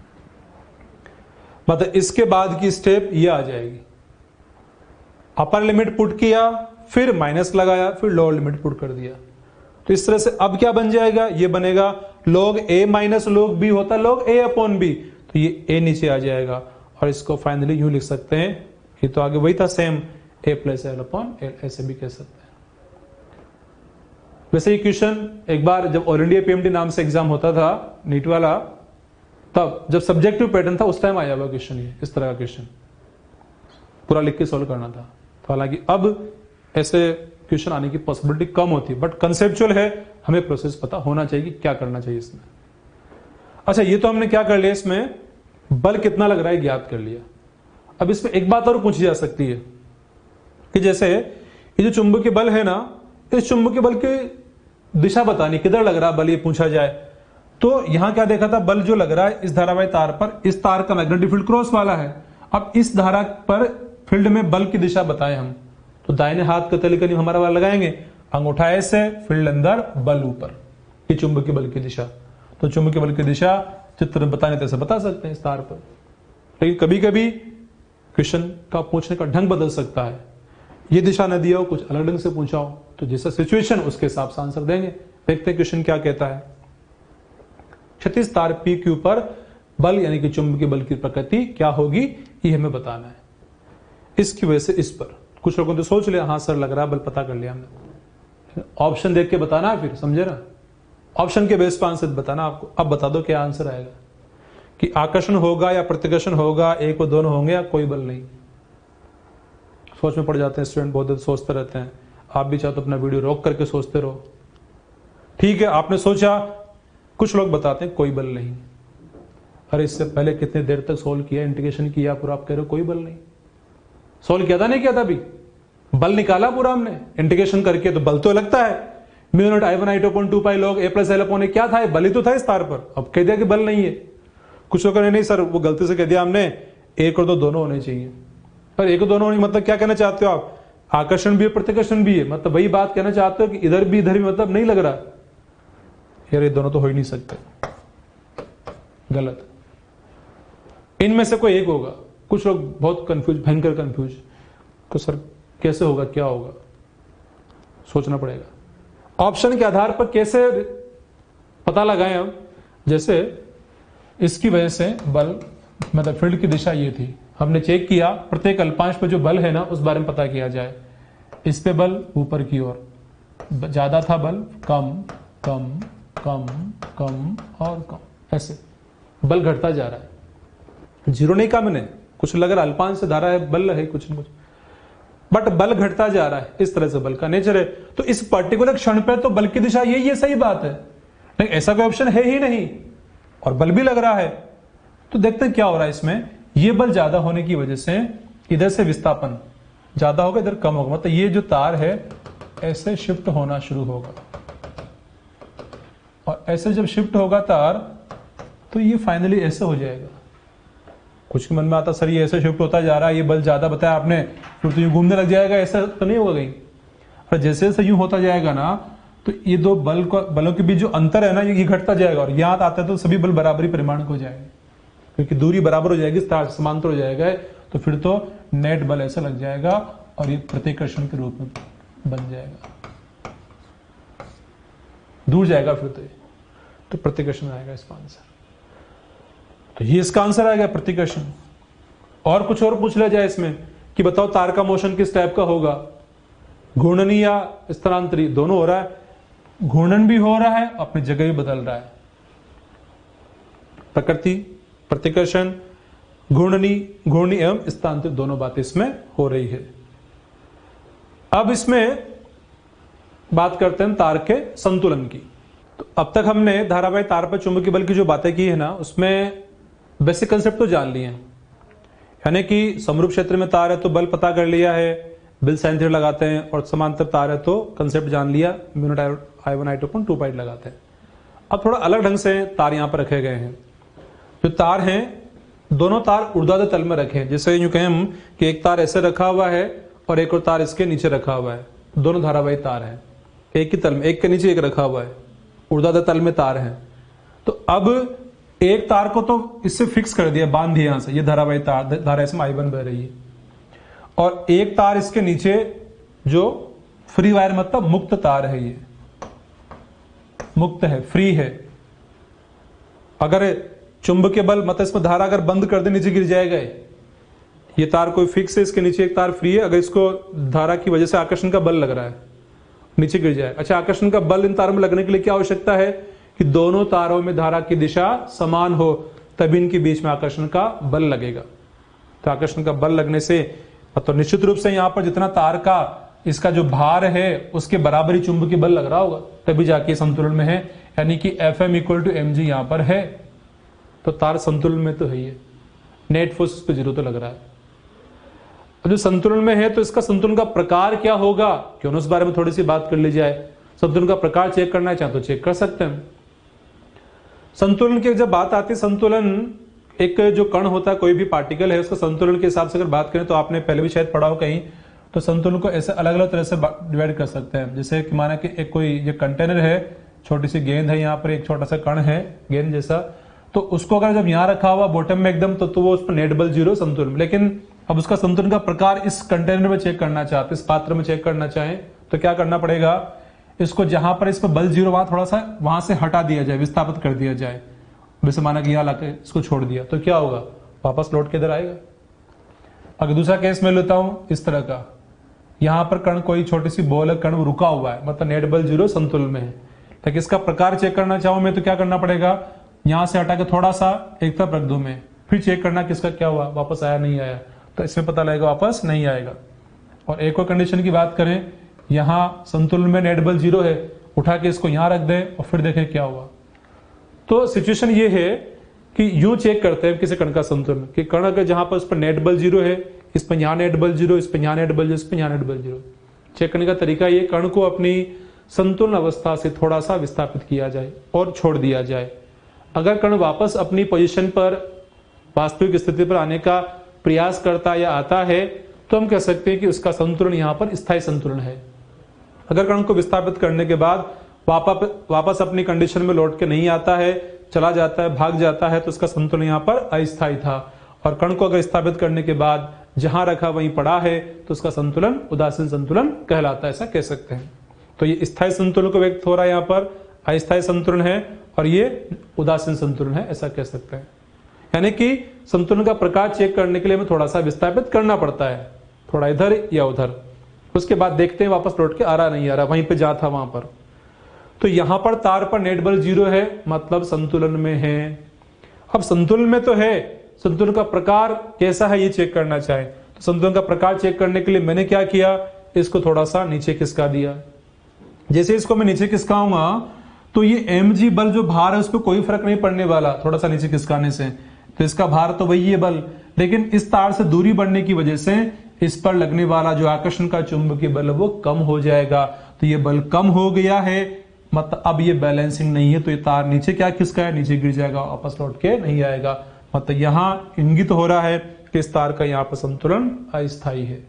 मतलब इसके बाद की स्टेप ये आ जाएगी, अपर लिमिट पुट किया, फिर माइनस लगाया, फिर लोअर लिमिट पुट कर दिया। तो इस तरह से अब क्या बन जाएगा, ये बनेगा log a minus log b होता है log a अपॉन b। तो ये a नीचे आ जाएगा और इसको फाइनली यूं लिख सकते हैं, ये तो आगे वही था same, a plus L upon L, ऐसे भी कह सकते हैं। वैसे ये क्वेश्चन एक बार जब ऑल इंडिया पीएमटी नाम से एग्जाम होता था नीट वाला, तब जब सब्जेक्टिव पैटर्न था उस टाइम आया हुआ क्वेश्चन, ये इस तरह का क्वेश्चन पूरा लिख के सॉल्व करना था। तो हालांकि अब ऐसे क्वेश्चन आने की पॉसिबिलिटी कम होती है, बट कंसेप्चुअल है, हमें प्रोसेस पता होना चाहिए कि क्या करना चाहिए इसमें। अच्छा, ये तो हमने क्या कर लिया, इसमें बल कितना लग रहा है ज्ञात कर लिया। अब इसमें एक बात और पूछी जा सकती है कि जैसे ये जो चुंबकीय बल है ना, इस चुंबकीय बल की दिशा बतानी, किधर लग रहा बल, ये पूछा जाए तो यहां क्या देखा था, बल जो लग रहा है इस धारावाही तार पर, इस तार का मैग्नेटिक फील्ड क्रॉस वाला है। अब इस धारा पर फील्ड में बल की दिशा बताएं हम, तो दाहिने हाथ का तलिका नियम हमारा वाला लगाएंगे, अंगूठा ऐसे, फील्ड अंदर, बल ऊपर, ये चुंबकीय बल की दिशा। तो चुंबकीय बल की दिशा चित्र बताने तैसे बता सकते हैं इस तार पर। लेकिन कभी कभी क्वेश्चन का पूछने का ढंग बदल सकता है, ये दिशा न दिया हो, कुछ अलग ढंग से पूछा हो, तो जैसा सिचुएशन उसके हिसाब से आंसर देंगे। देखते हैं क्वेश्चन क्या कहता है। क्षैतिज तार पी क्यू पर बल यानी कि चुंबकीय बल की प्रकृति क्या होगी, ये हमें बताना है। इसकी वजह से इस पर कुछ लोगों ने सोच लिया, हाँ सर लग रहा है बल पता कर लिया हमने। ऑप्शन देख के बताना है, फिर समझे ना, ऑप्शन के बेस पर आंसर बताना आपको। अब बता दो क्या आंसर आएगा, कि आकर्षण होगा या प्रतिकर्षण होगा, एक व दोनों होंगे या कोई बल नहीं। सोच में पड़ जाते हैं स्टूडेंट, बहुत देर सोचते रहते हैं। आप भी चाहो तो अपना वीडियो रोक करके सोचते रहो। ठीक है, आपने सोचा, कुछ लोग बताते हैं कोई बल नहीं। अरे इससे पहले कितने देर तक सोल्व किया, इंटीग्रेशन किया पूरा, आप कह रहे हो कोई बल नहीं। सोल्व किया था नहीं किया था, अभी बल निकाला पूरा हमने इंटीग्रेशन करके, तो बल तो लगता है mu naught I1 I2/2 pi log A + L/A, क्या था, बल ही तो था इस तार पर। अब कह दिया कि बल नहीं है। कुछ लोगों ने नहीं सर वो गलती से कह दिया हमने, एक और दो दोनों होने चाहिए। पर एक और दोनों होने मतलब क्या कहना चाहते हो आप, आकर्षण भी है प्रतिकर्षण भी है, मतलब वही बात कहना चाहते हो कि इधर भी मतलब नहीं लग रहा यार, ये दोनों तो हो ही नहीं सकते, गलत। इनमें से कोई एक होगा। कुछ लोग बहुत कंफ्यूज, भयंकर कंफ्यूज, तो सर कैसे होगा, क्या होगा, सोचना पड़ेगा। ऑप्शन के आधार पर कैसे पता लगाएं हम, जैसे इसकी वजह से बल मतलब फील्ड की दिशा ये थी, हमने चेक किया प्रत्येक अल्पांश पे जो बल है ना उस बारे में पता किया जाए। इस पे बल ऊपर की ओर, ज्यादा था बल, कम कम कम कम और कम, ऐसे बल घटता जा रहा है। जीरो नहीं कहा मैंने, कुछ लग रहा अल्पांश से धारा है, बल है कुछ न कुछ, बट बल घटता जा रहा है। इस तरह से बल का नेचर है। तो इस पर्टिकुलर क्षण पे तो बल की दिशा ये सही बात है, लेकिन ऐसा कोई ऑप्शन है ही नहीं और बल भी लग रहा है। तो देखते हैं क्या हो रहा है इसमें। ये बल ज्यादा होने की वजह से इधर से विस्थापन ज्यादा होगा, इधर कम होगा, मतलब ये जो तार है ऐसे शिफ्ट होना शुरू होगा, और ऐसे जब शिफ्ट होगा तार तो ये फाइनली ऐसे हो जाएगा। कुछ के मन में आता सर ये ऐसे शिफ्ट होता जा रहा है, ये बल ज्यादा बताया आपने, फिर तो यूं घूमने लग जाएगा, ऐसा तो नहीं होगा कहीं। और जैसे जैसे यूं होता जाएगा ना तो ये दो बलों के बीच जो अंतर है ना ये घटता जाएगा, और यहां आता है तो सभी बल बराबरी परिमाण को हो जाएंगे, क्योंकि दूरी बराबर हो जाएगी, समांतर हो जाएगा, तो फिर तो नेट बल ऐसा लग जाएगा और ये प्रतिकर्षण के रूप में बन जाएगा, दूर जाएगा फिर तो प्रतिकर्षण आएगा इसका आंसर। तो ये इसका आंसर आएगा प्रतिकर्षण। और कुछ और पूछ लिया जाए इसमें कि बताओ तार का मोशन किस टाइप का होगा, घूर्णनी या स्थानांतरी, दोनों हो रहा है। घूर्णन भी हो रहा है, अपनी जगह भी बदल रहा है। प्रकृति, प्रतिकर्षण, घूर्णनी एवं स्थानांतरित दोनों बातें इसमें हो रही है। अब इसमें बात करते हैं तार के संतुलन की। तो अब तक हमने धारावाही तार पर चुंबकीय बल की जो बातें की है ना उसमें बेसिक कंसेप्ट तो जान लिए हैं, यानी कि समरूप क्षेत्र में तार है तो बल पता कर लिया है, बिल साइन थीटा लगाते हैं, और समांतर तार है तो कंसेप्ट जान लिया, म्यू नॉट I1 I2/2 पाई लगाते हैं। अब थोड़ा अलग ढंग से तार यहां पर रखे गए हैं। जो तार हैं दोनों तार ऊर्ध्वाधर तल में रखे हैं, जैसे यूं कहें हम कि एक तार ऐसे रखा हुआ है और एक और तार इसके नीचे रखा हुआ है, दोनों धारावाही तार हैं, एक ही तल में, एक के नीचे एक रखा हुआ है, ऊर्ध्वाधर तल में तार है। तो अब एक तार को तो इससे फिक्स कर दिया, बांध दिया यहां से, ये धारावाही तार, धारा इसमें I1 बह रही है, और एक तार इसके नीचे जो फ्री वायर मतलब मुक्त तार है, ये मुक्त है, फ्री है। अगर चुंबकीय बल मतलब इसमें धारा अगर बंद कर दे नीचे गिर जाएगा। ये तार कोई फिक्स है, इसके नीचे एक तार फ्री है, अगर इसको धारा की वजह से आकर्षण का बल लग रहा है नीचे गिर जाए। अच्छा, आकर्षण का बल इन तारों में लगने के लिए क्या आवश्यकता है कि दोनों तारों में धारा की दिशा समान हो, तभी इनके बीच में आकर्षण का बल लगेगा। तो आकर्षण का बल लगने से तो निश्चित रूप से यहां पर जितना तार का इसका जो भार है उसके बराबर ही चुंबकीय बल लग रहा होगा, तभी जाके संतुलन में है, यानी कि Fm = mg यहां पर है, तो तार संतुलन में तो है ही है, नेट फोर्स पे 0 तो लग रहा है। जो संतुलन में है तो इसका संतुलन का प्रकार क्या होगा, क्यों ना उस बारे में थोड़ी सी बात कर ली जाए। संतुलन का प्रकार चेक करना है चाहे तो चेक कर सकते हैं। संतुलन की जब बात आती है, संतुलन एक जो कण होता है, कोई भी पार्टिकल है, उसका संतुलन के हिसाब से अगर बात करें तो आपने पहले भी शायद पढ़ा हो कहीं, तो संतुलन को ऐसे अलग अलग तरह से डिवाइड कर सकते हैं। जैसे कि माना कि एक कोई ये कंटेनर है, छोटी सी गेंद है, यहाँ पर एक छोटा सा कण है गेंद जैसा, तो उसको अगर जब यहाँ रखा हुआ बॉटम में एकदम, तो वो उस पर नेट बल 0 संतुलन। लेकिन अब उसका संतुलन का प्रकार इस कंटेनर में चेक करना चाहते, इस पात्र में चेक करना चाहें, तो क्या करना पड़ेगा, इसको जहां पर इस पर बल 0 वहां थोड़ा सा वहां से हटा दिया जाए, विस्थापित कर दिया जाए। वैसे माना कि यहाँ लाके इसको छोड़ दिया, तो क्या होगा, वापस लौट के इधर आएगा। अगर दूसरा केस मैं लेता हूं इस तरह का, यहां पर कण कोई छोटी सी बॉल है, कण रुका हुआ है, मतलब नेट बल 0 संतुलन में है। लेकिन इसका प्रकार चेक करना चाहूं मैं, तो क्या करना पड़ेगा, यहां से हटा के थोड़ा सा एक तरफ रख दूं मैं, फिर चेक करना किसका क्या हुआ, वापस आया नहीं आया, तो इसमें पता लगेगा वापस नहीं आएगा। और एक और कंडीशन की बात करें, यहां संतुलन में नेट बल 0 है, उठा के इसको यहां रख दें और फिर देखें क्या हुआ। तो सिचुएशन ये है कि यूं चेक करते हैं किसी कण का संतुलन, कि कण अगर जहां पर उस पर नेट बल 0 है, इस पर यहां नेट बल 0, इस पर यहां नेट बल 0, इस पर यहां नेट बल 0। चेक करने का तरीका ये, कण को अपनी संतुलन अवस्था से थोड़ा सा विस्थापित किया जाए और छोड़ दिया जाए। अगर कण वापस अपनी पोजीशन पर, वास्तविक स्थिति पर आने का प्रयास करता या आता है, तो हम कह सकते हैं कि उसका संतुलन यहां पर स्थायी संतुलन है। अगर कण को विस्थापित करने के बाद वापस अपनी कंडीशन में लौट के नहीं आता है, चला जाता है, भाग जाता है, तो उसका संतुलन यहां पर अस्थायी था। और कण को अगर स्थापित करने के बाद जहां रखा वहीं पड़ा है, तो उसका संतुलन उदासीन संतुलन कहलाता है, ऐसा कह सकते हैं। तो ये स्थायी संतुलन को व्यक्त हो रहा है, यहाँ पर अस्थायी संतुलन है, और ये उदासीन संतुलन है, ऐसा कह सकते हैं। यानी कि संतुलन का प्रकार चेक करने के लिए हमें थोड़ा सा विस्थापित करना पड़ता है, थोड़ा इधर या उधर, उसके बाद देखते हैं वापस लौट के आ रहा नहीं आ रहा, वहीं पे जा था वहां पर। तो यहां पर तार पर नेट बल 0 है, मतलब संतुलन में है। अब संतुलन में तो है, संतुलन का प्रकार कैसा है ये चेक करना चाहे, तो संतुलन का प्रकार चेक करने के लिए मैंने क्या किया, इसको थोड़ा सा नीचे खिसका दिया। जैसे इसको मैं नीचे खिसकाऊंगा तो ये mg बल जो भार है उस पर कोई फर्क नहीं पड़ने वाला, थोड़ा सा नीचे खिसकाने से, तो इसका भार तो वही है बल, लेकिन इस तार से दूरी बढ़ने की वजह से इस पर लगने वाला जो आकर्षण का चुंबकीय बल है वो कम हो जाएगा। तो ये बल कम हो गया है, मतलब अब ये बैलेंसिंग नहीं है, तो ये तार नीचे क्या खिसका है, नीचे गिर जाएगा, वापस लौट के नहीं आएगा। मतलब यहां इंगित हो रहा है कि इस तार का यहां पर संतुलन अस्थायी है।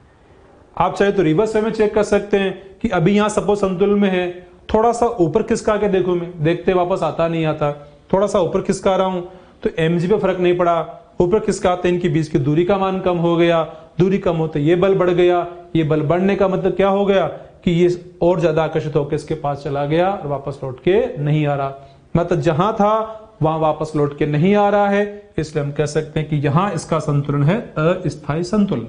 आप चाहे तो रिवर्स वे में चेक कर सकते हैं कि अभी यहां सपोज संतुलन में है, थोड़ा सा ऊपर खिसका के देखो, मैं देखते वापस आता नहीं आता, थोड़ा सा ऊपर खिसका रहा हूं तो mg पे फर्क नहीं पड़ा, ऊपर खिसकाते इनके बीच की दूरी का मान कम हो गया, दूरी कम होते ये बल बढ़ गया। ये बल बढ़ने का मतलब क्या हो गया कि ये और ज्यादा आकर्षित होकर इसके पास चला गया और वापस लौट के नहीं आ रहा, मतलब जहां था वहां वापस लौट के नहीं आ रहा है, इसलिए हम कह सकते हैं कि यहां इसका संतुलन है अस्थायी संतुलन।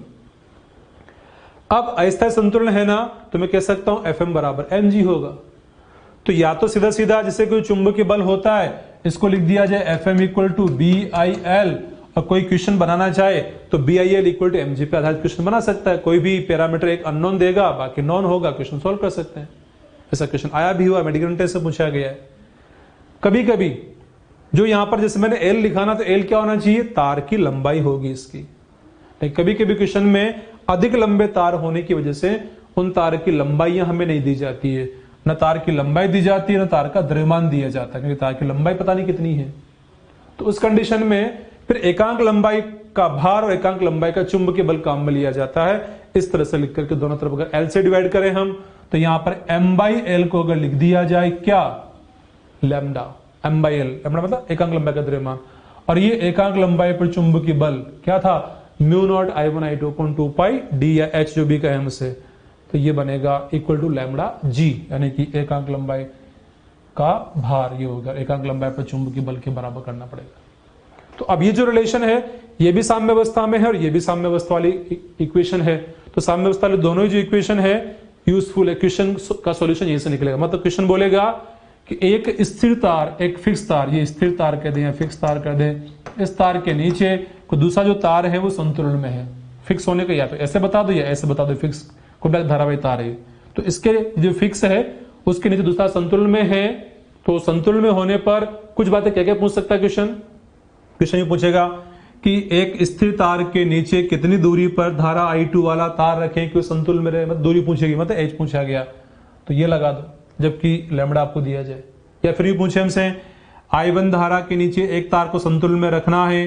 अब अस्थायी संतुलन है ना, तो मैं कह सकता हूं Fm बराबर mg होगा। तो या तो सीधा सीधा जैसे कोई चुंबकीय बल होता है, इसको लिख दिया जाए Fm इक्वल टू BIL, और कोई क्वेश्चन बनाना चाहे तो BIL इक्वल टू mg पे आधारित क्वेश्चन बना सकता है। कोई भी पैरामीटर एक अननोन देगा, बाकी नॉन होगा, क्वेश्चन सॉल्व कर सकते हैं। ऐसा क्वेश्चन आया भी हुआ, मेडिकल टेस्ट से पूछा गया है। कभी कभी जो यहां पर जैसे मैंने L लिखा ना, तो L क्या होना चाहिए, तार की लंबाई होगी इसकी। लेकिन कभी कभी क्वेश्चन में अधिक लंबे तार होने की वजह से उन तार की लंबाइयां हमें नहीं दी जाती है, न तार की लंबाई दी जाती है, न तार का द्रव्यमान दिया जाता है, क्योंकि तार की लंबाई पता नहीं कितनी है। तो उस कंडीशन में फिर एकांक लंबाई का भार और एकांक लंबाई का चुंबकीय बल काम में लिया जाता है। इस तरह से लिख करके दोनों तरफ अगर L से डिवाइड करें हम, तो यहां पर m/L को अगर लिख दिया जाए क्या, लैम्डा, m/L, लैम्डा मतलब एकांक लंबाई का द्रव्यमान, और ये एकांक लंबाई पर चुंबकीय बल क्या था, μ0 I1I2 पाई d या h जो भी कहे हमसे, तो ये बनेगा इक्वल टू लैम्डा g, यानी कि एकांक लंबाई का भार ये होगा, एकांक लंबाई पर चुंबकीय बल के बराबर करना पड़ेगा। तो अब ये जो रिलेशन है ये भी साम्य अवस्था में है और ये भी साम्य अवस्था वाली इक्वेशन है। तो साम्य अवस्था वाली दोनों ही जो इक्वेशन है यूजफुल है, क्वेश्चन का सॉल्यूशन यहीं से निकलेगा। मतलब क्वेश्चन बोलेगा कि एक स्थिर तार, एक फिक्स तार, ये स्थिर तार कह दें या फिक्स तार कर दें, इस तार के नीचे को दूसरा जो तार है वो संतुलन में है, फिक्स होने का, या तो ऐसे बता दो या ऐसे बता दो, फिक्स को धारावाही तार है। तो इसके जो फिक्स है उसके नीचे दूसरा संतुलन में है, तो संतुलन में होने पर कुछ बातें क्या क्या पूछ सकता है क्वेश्चन। क्वेश्चन ये पूछेगा कि एक स्थिर तार के नीचे कितनी दूरी पर धारा I2 वाला तार रखें कि संतुलन में रहे, मतलब दूरी पूछेगी, मतलब एच पूछा गया तो ये लगा दो, जबकि लैम्डा आपको दिया जाए। या फिर ये पूछे हमसे I1 धारा के नीचे एक तार को संतुलन में रखना है,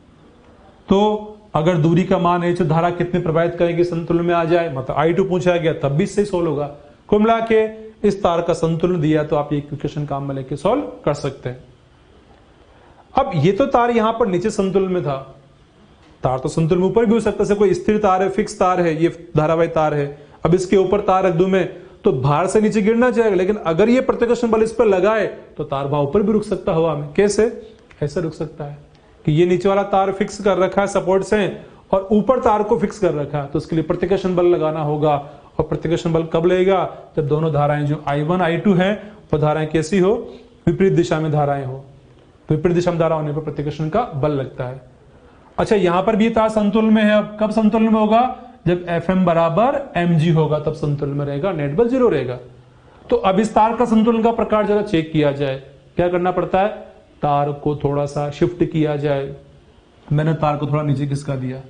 तो अगर दूरी का मान है तो धारा कितने प्रवाहित करेंगे संतुलन में आ जाए, मतलब I2 पूछा गया तब भी इससे सोल्व होगा। कुल मिला के इस तार का संतुलन दिया तो आप ये इक्वेशन काम में लेके सॉल्व कर सकते हैं। अब ये तो तार यहां पर नीचे संतुलन में था, तार तो संतुलन में ऊपर भी हो सकता है, कोई स्थिर तार है, फिक्स तार है, ये धारावाही तार है। अब इसके ऊपर तार रख दूं मैं तो भार से नीचे गिरना चाहेगा, लेकिन अगर ये प्रतिकर्षण बल इस पर लगाए तो तार वहां ऊपर भी रुक सकता हवा में। कैसे? ऐसे रुक सकता है कि ये नीचे वाला तार फिक्स कर रखा है सपोर्ट से और ऊपर तार को फिक्स कर रखा है, तो उसके लिए प्रतिकर्षण बल लगाना होगा। और प्रतिकर्षण बल कब लगेगा? जब दोनों धाराएं जो I1 I2 है वो धाराएं कैसी हो? विपरीत दिशा में धाराएं हो। विपरीत दिशा में धारा होने पर प्रतिकर्षण का बल लगता है। अच्छा, यहां पर भी तार संतुलन में है। अब कब संतुलन में होगा? जब Fm बराबर mg होगा तब संतुलन में रहेगा, नेट बल 0 रहेगा। तो अब इस तार का संतुलन का प्रकार जरा चेक किया जाए। क्या करना पड़ता है? तार को थोड़ा सा शिफ्ट किया जाए। मैंने तार को थोड़ा नीचे खिसका दिया।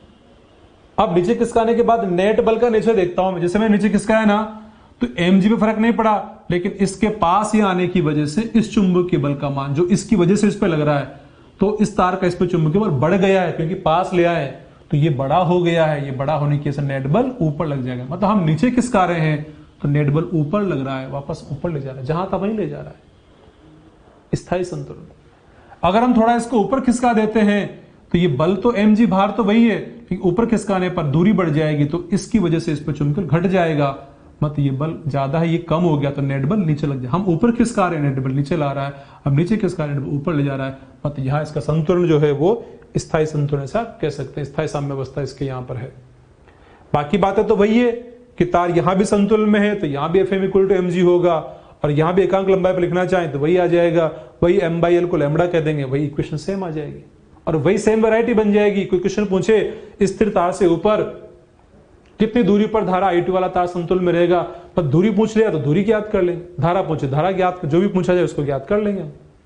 अब नीचे खिसकाने के बाद नेट बल का नेचर देखता हूं मैं। जैसे मैंने नीचे खिसकाया ना तो mg पे फर्क नहीं पड़ा, लेकिन इसके पास ही आने की वजह से इस चुंबकीय बल का मान जो इसकी वजह से इस पे लग रहा है, तो इस तार का इस पे चुंबकीय बल बढ़ गया है, क्योंकि पास ले आए तो ये बड़ा हो गया है। ये बड़ा होने की वजह से नेट बल ऊपर लग जाएगा। मतलब हम नीचे खिसका रहे हैं तो नेट बल ऊपर लग रहा है, वापस ऊपर ले जा रहा है, जहां था वहीं ले जा रहा है। स्थायी संतुलन। अगर हम थोड़ा इसको ऊपर खिसका देते हैं तो ये बल तो mg भार तो वही है, लेकिन ऊपर खिसकाने पर दूरी बढ़ जाएगी तो इसकी वजह से इस पर चुंबकीय घट जाएगा। मतलब ये बल ज्यादा है, ये कम हो गया तो नेट बल नीचे लग जाए। हम ऊपर खिसका रहे हैं, नेट बल नीचे ला रहा है, अब नीचे खिसका रहे हैं, नेट बल ऊपर ले जा रहा है। मतलब यहाँ इसका संतुलन जो है वो स्थायी संतुलन से आप कह सकते हैं, स्थायी साम्यावस्था इसके यहाँ पर है। बाकी बातें तो वही है कि तार यहां भी संतुलन में है तो यहां भी Fm इक्वल टू mg होगा, और यहां भी एकांक लंबाई पर लिखना चाहें तो वही आ जाएगा, वही m/l को लैम्बडा कह देंगे, वही इक्वेशन सेम आ जाएगी और वही सेम वैरायटी बन जाएगी। कोई क्वेश्चन पूछे स्थिर तार से ऊपर कितनी दूरी पर धारा I2 वाला तार संतुलन में रहेगा, पर दूरी पूछ लिया तो दूरी ज्ञात कर लेंगे, धारा पूछे धारा ज्ञात, जो भी पूछा जाए उसको ज्ञात कर लेंगे।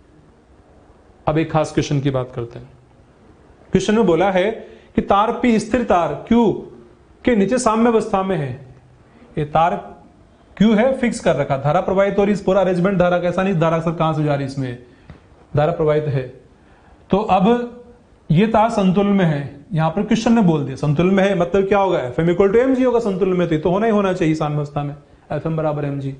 अब एक खास क्वेश्चन की बात करते हैं। क्वेश्चन में बोला है कि तार P स्थिर तार Q के नीचे साम्यावस्था में है। ये तार Q है, फिक्स कर रखा, धारा प्रवाहित हो रही, इस पूरा अरेंजमेंट धारा कैसा नहीं, धारा अक्सर कहां से जा रही, इसमें धारा प्रवाहित है। तो अब ये तार संतुलन में है, यहां पर क्वेश्चन ने बोल दिया संतुलन में है, मतलब क्या होगा? Fm इक्वल टू mg होगा संतुलन में, तो होना ही होना चाहिए साम्यावस्था में, Fm बराबर mg।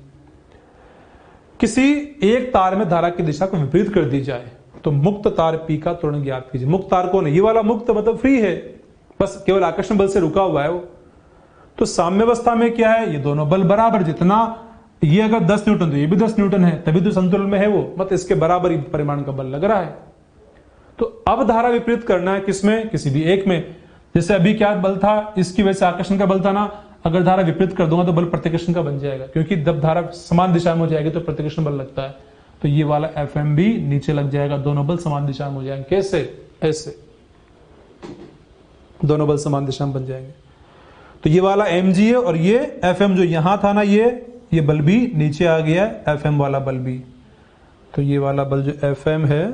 किसी एक तार में धारा की दिशा को विपरीत कर दी जाए तो मुक्त तार P का त्वरण ज्ञात कीजिए। मुक्त तार कौन है? ये वाला मुक्त मतलब फ्री है, बस केवल आकर्षण बल से रुका हुआ है वो। तो साम्यावस्था में क्या है? ये दोनों बल बराबर, जितना ये अगर 10 न्यूटन तो ये भी 10 न्यूटन है, तभी तो संतुलन में है वो, मतलब इसके बराबर ही परिमाण का बल लग रहा है। तो अब धारा विपरीत करना है किसमें? किसी भी एक में। जैसे अभी क्या बल था, इसकी वजह से आकर्षण का बल था ना, अगर धारा विपरीत कर दूंगा तो बल प्रतिकर्षण का बन जाएगा, क्योंकि जब धारा समान दिशा में हो जाएगी तो प्रतिकर्षण बल लगता है। तो ये वाला Fm भी नीचे लग जाएगा, दोनों बल समान दिशा में हो जाएंगे। कैसे? ऐसे दोनों बल समान दिशा में बन जाएंगे। तो ये वाला mg है और ये Fm जो यहां था ना, ये बल भी नीचे आ गया है, Fm वाला बल भी। तो ये वाला बल जो Fm है,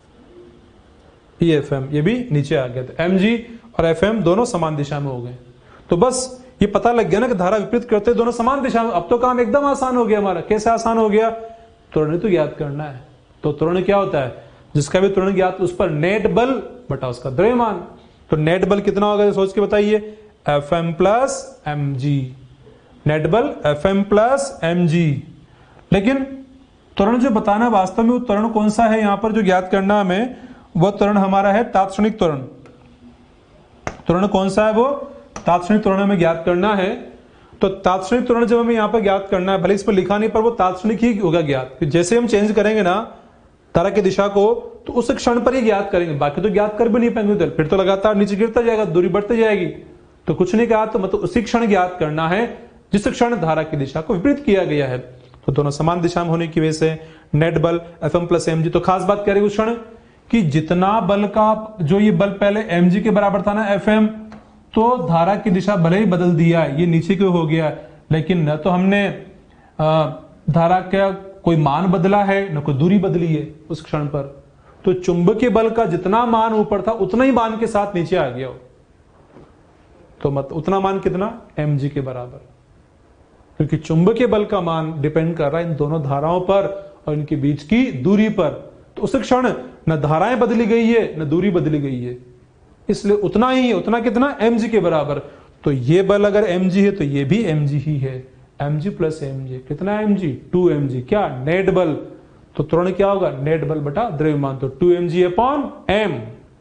ये Fm ये भी नीचे आ गया। तो mg और Fm दोनों समान दिशा में हो गए। तो बस ये पता लग गया ना कि धारा विपरीत करते दोनों समान दिशा में। अब तो काम एकदम आसान हो गया हमारा। कैसे आसान हो गया? त्वरण तो ज्ञात करना है। तो त्वरण क्या होता है? जिसका भी त्वरण ज्ञात, उस पर नेट बल बटा उसका द्रव्यमान। तो नेट बल कितना होगा सोच के बताइए? Fm प्लस mg, नेट बल Fm प्लस mg। लेकिन त्वरण जो बताना वास्तव में वो त्वरण कौन सा है, यहां पर जो ज्ञात करना हमें, वो त्वरण हमारा है तात्क्षणिक त्वरण। त्वरण कौन सा है? वो तात्क्षणिक त्वरण हमें ज्ञात करना है। तो तात्क्षणिक त्वरण जब हमें यहाँ पर ज्ञात करना है, भले इस पर लिखा नहीं, पर वो तात्क्षणिक ही होगा ज्ञात। जैसे हम चेंज करेंगे ना तारा की दिशा को, तो उस क्षण पर ही ज्ञात करेंगे, बाकी तो ज्ञात कर भी नहीं पाएंगे, फिर तो लगातार नीचे गिरता जाएगा, दूरी बढ़ती जाएगी। तो कुछ नहीं कहा, तो मतलब उसी क्षण ज्ञात करना है जिस क्षण धारा की दिशा को विपरीत किया गया है। तो दोनों समान दिशा में होने की वजह से नेट बल Fm प्लस mg। तो खास बात कह रही उस क्षण कि जितना बल का, जो ये बल पहले mg के बराबर था ना Fm, तो धारा की दिशा भले ही बदल दिया है, ये नीचे क्यों हो गया, लेकिन न तो हमने धारा का कोई मान बदला है, न कोई दूरी बदली है उस क्षण पर। तो चुंबकीय बल का जितना मान ऊपर था उतना ही मान के साथ नीचे आ गया। तो मत उतना मान कितना? mg के बराबर, क्योंकि चुंबकीय बल का मान डिपेंड कर रहा है इन दोनों धाराओं पर और इनके बीच की दूरी पर। तो उस क्षण न धाराएं बदली गई है न दूरी बदली गई है, इसलिए उतना ही है। उतना कितना? mg के बराबर। तो ये बल अगर mg है तो ये भी mg ही है, mg प्लस mg। कितना mg? 2mg। क्या? नेट बल। तो त्वरण क्या होगा? नेट बल बटा द्रव्यमान। तो 2mg अपॉन m,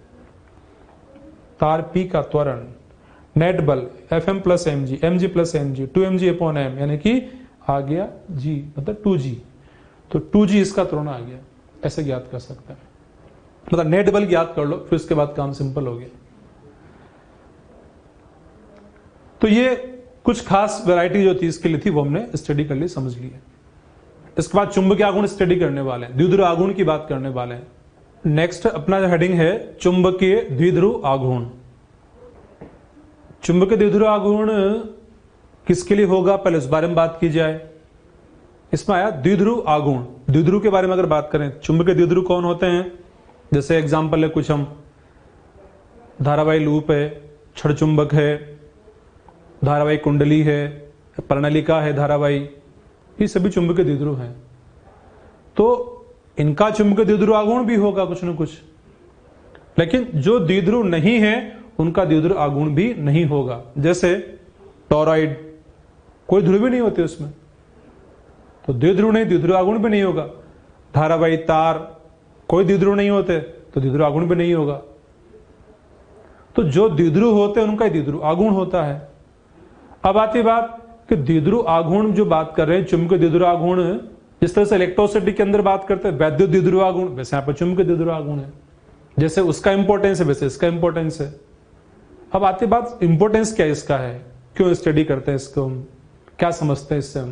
तार P का त्वरण, नेट बल Fm plus mg, mg plus mg, 2mg upon m, यानी कि आ गया g, मतलब 2g। तो 2g इसका त्वरण आ गया, ऐसे ज्ञात कर सकते हैं। मतलब नेट बल ज्ञात कर लो, फिर उसके बाद काम सिंपल हो गया। तो ये कुछ खास वैरायटी जो थी इसके लिए थी, वो हमने स्टडी कर ली, समझ लिया। इसके बाद चुंबकीय आघूर्ण स्टडी करने वाले हैं, द्विध्रुव आघूर्ण की बात करने वाले हैं। नेक्स्ट अपना जो हेडिंग है चुंबकीय द्विध्रुव आघूर्ण। चुंबकीय द्विध्रुव आघूर्ण किसके लिए होगा, पहले उस बारे में बात की जाए। इसमें आया द्विध्रुव आघूर्ण। द्विध्रुव के बारे में अगर बात करें, चुंबकीय द्विध्रुव कौन होते हैं? जैसे एग्जांपल है कुछ, हम धारावाही लूप है, छड़ चुंबक है, धारावाही कुंडली है, प्रणालिका है धारावाही, ये सभी चुंबकीय द्विध्रुव हैं। तो इनका चुंबकीय द्विध्रुव आघूर्ण भी होगा कुछ न कुछ, लेकिन जो द्विध्रुव नहीं है उनका द्विध्रुव आघूर्ण भी नहीं होगा। जैसे टॉरॉइड, कोई ध्रुव भी नहीं होते उसमें, तो द्विध्रुव नहीं, द्विध्रुव आघूर्ण भी नहीं होगा। धारावाही तार, कोई द्विध्रुव नहीं होते, तो द्विध्रुव आघूर्ण भी नहीं होगा। तो जो द्विध्रुव होते हैं उनका द्विध्रुव आघूर्ण होता है। अब आती बात कि द्विध्रुव आघूर्ण जो बात कर रहे हैं, चुंबकीय द्विध्रुव आघूर्ण, जिस तरह से इलेक्ट्रोसिटी के अंदर बात करते हैं वैद्युत द्विध्रुव आघूर्ण, वैसे यहां पर चुंबकीय द्विध्रुव आघूर्ण है। जैसे उसका इंपॉर्टेंस है वैसे इसका इंपॉर्टेंस है। अब आती बात इंपॉर्टेंस क्या इसका है, क्यों स्टडी करते हैं इसको, हम क्या समझते हैं इससे हम।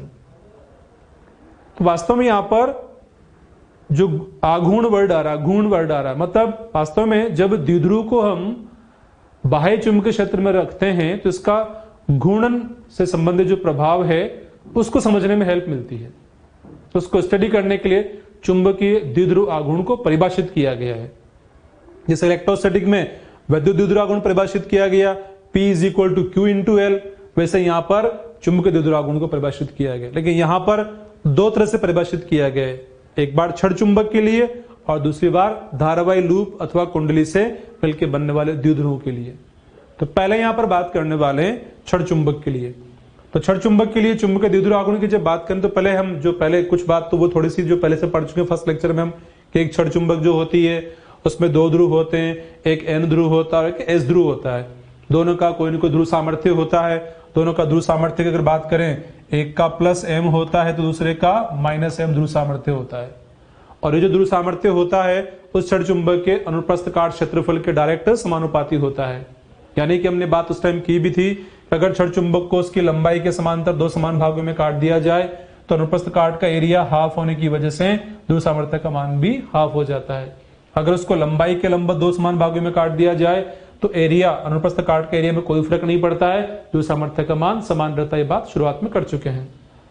तो वास्तव में यहां पर जो आघूर्ण वर्ड आ रहा, घूर्ण वर्ड आ रहा, मतलब वास्तव में जब द्विध्रुव को हम बाह्य चुंबकीय क्षेत्र में रखते हैं तो इसका घूर्णन से संबंधित जो प्रभाव है उसको समझने में हेल्प मिलती है। तो उसको स्टडी करने के लिए चुंबकीय द्विध्रुव आघूर्ण को परिभाषित किया गया है। जैसे इलेक्ट्रोस्टैटिक में वैद्युत द्विध्रुव आघूर्ण परिभाषित किया गया, P is equal to Q into L, वैसे यहां पर चुंबकीय द्विध्रुव आघूर्ण को परिभाषित किया गया। लेकिन यहां पर दो तरह से परिभाषित किया गया है, एक बार छड़ चुंबक के लिए और दूसरी बार धारावाही लूप अथवा कुंडली से मिलकर बनने वाले द्विध्रुवों के लिए। तो पहले यहां पर बात करने वाले हैं छड़ चुंबक के लिए। तो छड़ चुंबक के लिए चुंबकीय द्विध्रुव आघूर्ण की जब बात करें तो पहले हम जो पहले कुछ बात तो वो थोड़ी सी जो पहले से पढ़ चुके हैं फर्स्ट लेक्चर में हम, कि एक छड़ चुंबक जो होती है उसमें दो ध्रुव होते हैं, एक N ध्रुव होता है और एक S ध्रुव होता है। दोनों का कोई न कोई ध्रुव सामर्थ्य होता है। दोनों का ध्रुव सामर्थ्य की अगर बात करें, एक का प्लस M होता है तो दूसरे का माइनस M ध्रुव सामर्थ्य होता है। और ये जो ध्रुव सामर्थ्य होता है उस छड़ चुंबक के अनुप्रस्थ काट क्षेत्रफल के डायरेक्ट समानुपाती होता है। यानी कि हमने बात उस टाइम की भी थी, अगर छड़ चुंबक को उसकी लंबाई के समांतर दो समान भागों में काट दिया जाए तो अनुप्रस्थ काट का एरिया हाफ होने की वजह से ध्रुव सामर्थ्य का मान भी हाफ हो जाता है। अगर उसको लंबाई के लंबवत दो समान भागों में काट दिया जाए तो एरिया, अनुप्रस्थ काट के एरिया में कोई फर्क नहीं पड़ता है, ध्रुव सामर्थ्य का मान समान रहता है। ये बात शुरुआत में कर चुके हैं।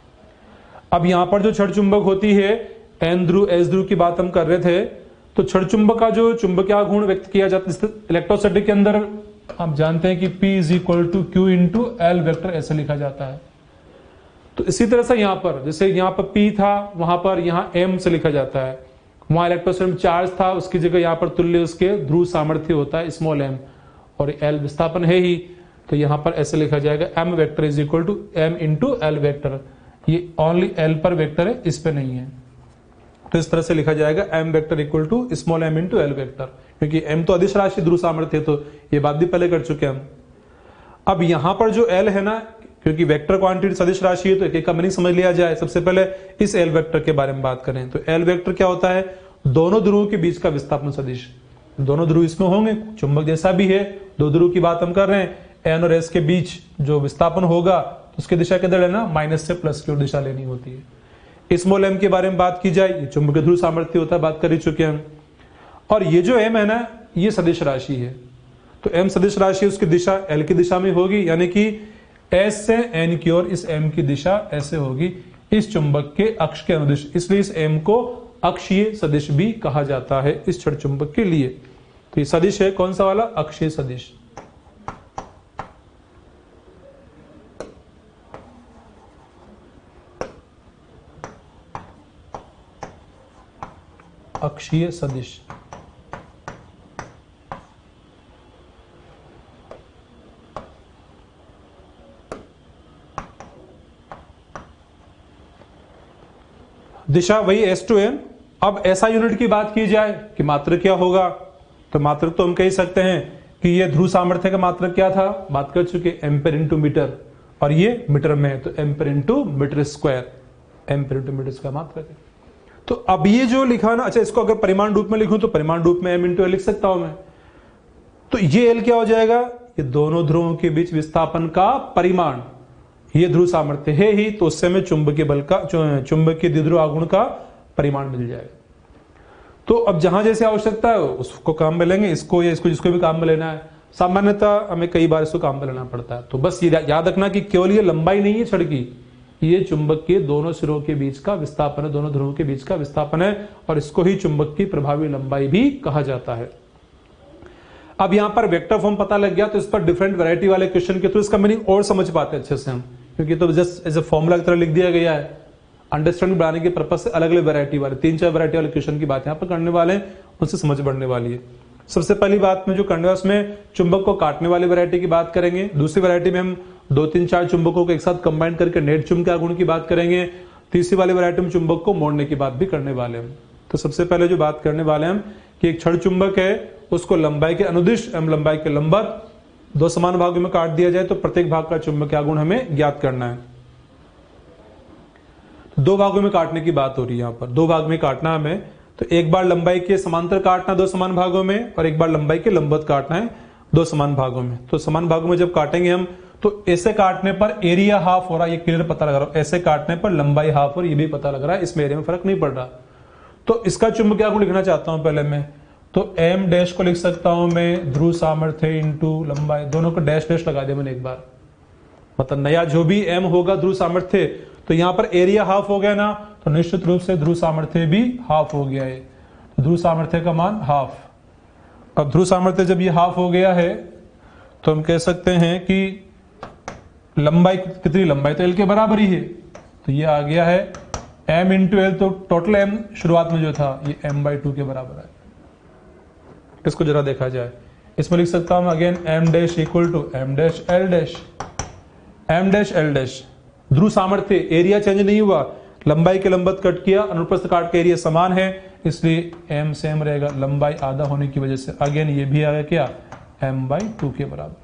अब यहां पर जो छड़ चुंबक होती है, N ध्रुव S ध्रुव की बात हम कर रहे थे, तो छड़ चुंबक का जो चुंबकीय आघूर्ण व्यक्त किया जाता है इलेक्ट्रोस्टैटिक के अंदर आप जानते हैं कि P is equal to Q into L vector ऐसे लिखा जाता है। तो इसी तरह से यहां पर, जैसे यहां पर P था वहां पर यहां M से लिखा जाता है, वहां इलेक्ट्रोस्टैटिक में चार्ज था उसकी जगह यहां पर तुल्य उसके ध्रुव सामर्थ्य होता है स्मॉल m, और L विस्थापन है ही, तो यहां पर ऐसे लिखा जाएगा M vector is equal to M into L vector. ये ओनली L पर वेक्टर है, इस पे नहीं है, तो इस तरह से लिखा जाएगा M vector equal to small m into L vector, क्योंकि M तो अदिश राशि ध्रुव सामर्थ्य है, तो ये बात भी पहले कर चुके हम। अब यहां पर जो L है ना, क्योंकि वेक्टर क्वांटिटी सदिश राशि है तो एक एक का मीनिंग समझ लिया जाए। सबसे पहले इस L वेक्टर के बारे में बात करें तो L वेक्टर क्या होता है, दोनों ध्रुवों के बीच का विस्थापन सदिश। दोनों ध्रुव इसमें होंगे, चुंबक जैसा भी है, दो ध्रुव की बात हम कर रहे हैं, N और S के बीच जो विस्थापन होगा उसकी दिशा किधर लेना, माइनस से प्लस की ओर दिशा लेनी होती है। स्मॉल m के बारे में बात की जाए, ये चुंबकीय ध्रुव सामर्थ्य होता है, बात कर ही चुके हम। और ये जो m है ना, ये सदिश राशि है, तो m सदिश राशि उसकी दिशा L की दिशा में होगी, यानी कि S से N की ओर इस m की दिशा ऐसे होगी इस चुंबक के अक्ष के अनुदिश, इसलिए इस m को अक्षीय सदिश भी कहा जाता है इस छड़ चुंबक के लिए। तो ये सदिश है कौन सा वाला, अक्षीय सदिश। अक्षीय सदिश। दिशा वही S to M। अब ऐसा यूनिट की बात की जाए कि मात्रक क्या होगा, तो मात्रक तो हम कह सकते हैं कि ये ध्रुव सामर्थ्य का मात्रक क्या था, बात कर चुके, एम्पेयर इंटू मीटर, और ये मीटर में है तो ampere into metre square, ampere into metre square मात्रक है। तो अब ये जो लिखा ना, अच्छा इसको अगर परिमाण रूप में लिखूं तो परिमाण रूप में m इंटू एल लिख सकता हूं मैं। तो ये L क्या हो जाएगा, ये दोनों ध्रुवों के बीच विस्थापन का परिमाण, ये ध्रुव सामर्थ्य है ही, तो उससे हमें चुंबकीय बल का, चुंबकीय द्विध्रुव आघूर्ण का परिमाण मिल जाएगा। तो अब जहां जैसे आवश्यकता है उसको काम में लेंगे, इसको या इसको जिसको भी काम में लेना है। सामान्यतः हमें कई बार इसको काम में लेना पड़ता है। तो बस ये याद रखना कि केवल ये लंबाई नहीं है छड़ की, ये चुंबक के दोनों सिरों के बीच का विस्थापन है, दोनों ध्रुवों के बीच का विस्थापन है, और इसको ही चुंबक की प्रभावी लंबाई भी कहा जाता है। अब यहां पर वेक्टर फॉर्म पता लग गया, तो इस पर डिफरेंट वैरायटी वाले क्वेश्चन के थ्रू इसका मीनिंग और समझ पाते हैं अच्छे से हम, क्योंकि तो जस्ट एज ए फॉर्मूला की तरह लिख दिया गया है। अंडरस्टैंडिंग बढ़ाने के पर्पज से अलग अलग वैरायटी वाले 3-4 वैरायटी वाले क्वेश्चन की बात यहाँ पर करने वाले हैं, उनसे समझ बढ़ने वाली है। सबसे पहली बात में जो करने वाले उसमें चुंबक को काटने वाली वैरायटी की बात करेंगे। दूसरी वैरायटी में हम 2-3-4 चुंबकों को एक साथ कंबाइन करके नेट चुंबकीय आघूर्ण की बात करेंगे। तीसरी वाली वैरायटी में चुंबक को मोड़ने की बात भी करने वाले हैं। तो सबसे पहले जो बात करने वाले हम कि एक छड़ चुंबक है, उसको लंबाई के अनुदिश एवं लंबाई के लंबवत 2 समान भागों में काट दिया जाए तो प्रत्येक भाग का चुंबकीय आघूर्ण हमें ज्ञात करना है। 2 भागों में काटने की बात हो रही है, यहाँ पर 2 भाग में काटना हमें, तो एक बार लंबाई के समांतर काटना 2 समान भागों में, और एक बार लंबाई के लंबवत काटना है 2 समान भागों में। तो समान भागों में जब काटेंगे हम, तो ऐसे काटने पर एरिया हाफ हो रहा है, ये क्लियर पता लग रहा है, ऐसे काटने पर लंबाई हाफ और ये भी पता लग रहा है, इसमें एरिया में फर्क नहीं पड़ रहा। तो इसका चुंबकीय आघूर्ण लिखना चाहता हूं पहले मैं, तो एम डैश को लिख सकता हूं मैं ध्रुव सामर्थ्य इंटू लंबाई, दोनों को डैश डैश लगा दिया मैंने एक बार, मतलब नया जो भी एम होगा ध्रुव सामर्थ्य, तो यहां पर एरिया हाफ हो गया ना, तो निश्चित रूप से ध्रुव सामर्थ्य भी हाफ हो गया है। ध्रुव सामर्थ्य का मान हाफ। अब ध्रुव सामर्थ्य जब ये हाफ हो गया है तो हम कह सकते हैं कि लंबाई कितनी, लंबाई तो एल के बराबर ही है, तो ये आ गया है एम इंटू एल, तो टोटल एम शुरुआत में जो था ये m/2 के बराबर है। इसको जरा देखा जाए, इसमें लिख सकता हूं again m dash equal to m dash l dash, m dash l dash. ध्रुव सामर्थ्य एरिया चेंज नहीं हुआ, लंबाई के लंबवत कट किया, अनुप्रस्थ काट के एरिया समान है, इसलिए m सेम रहेगा, लंबाई आधा होने की वजह से अगेन ये भी आ गया क्या, m/2 के बराबर।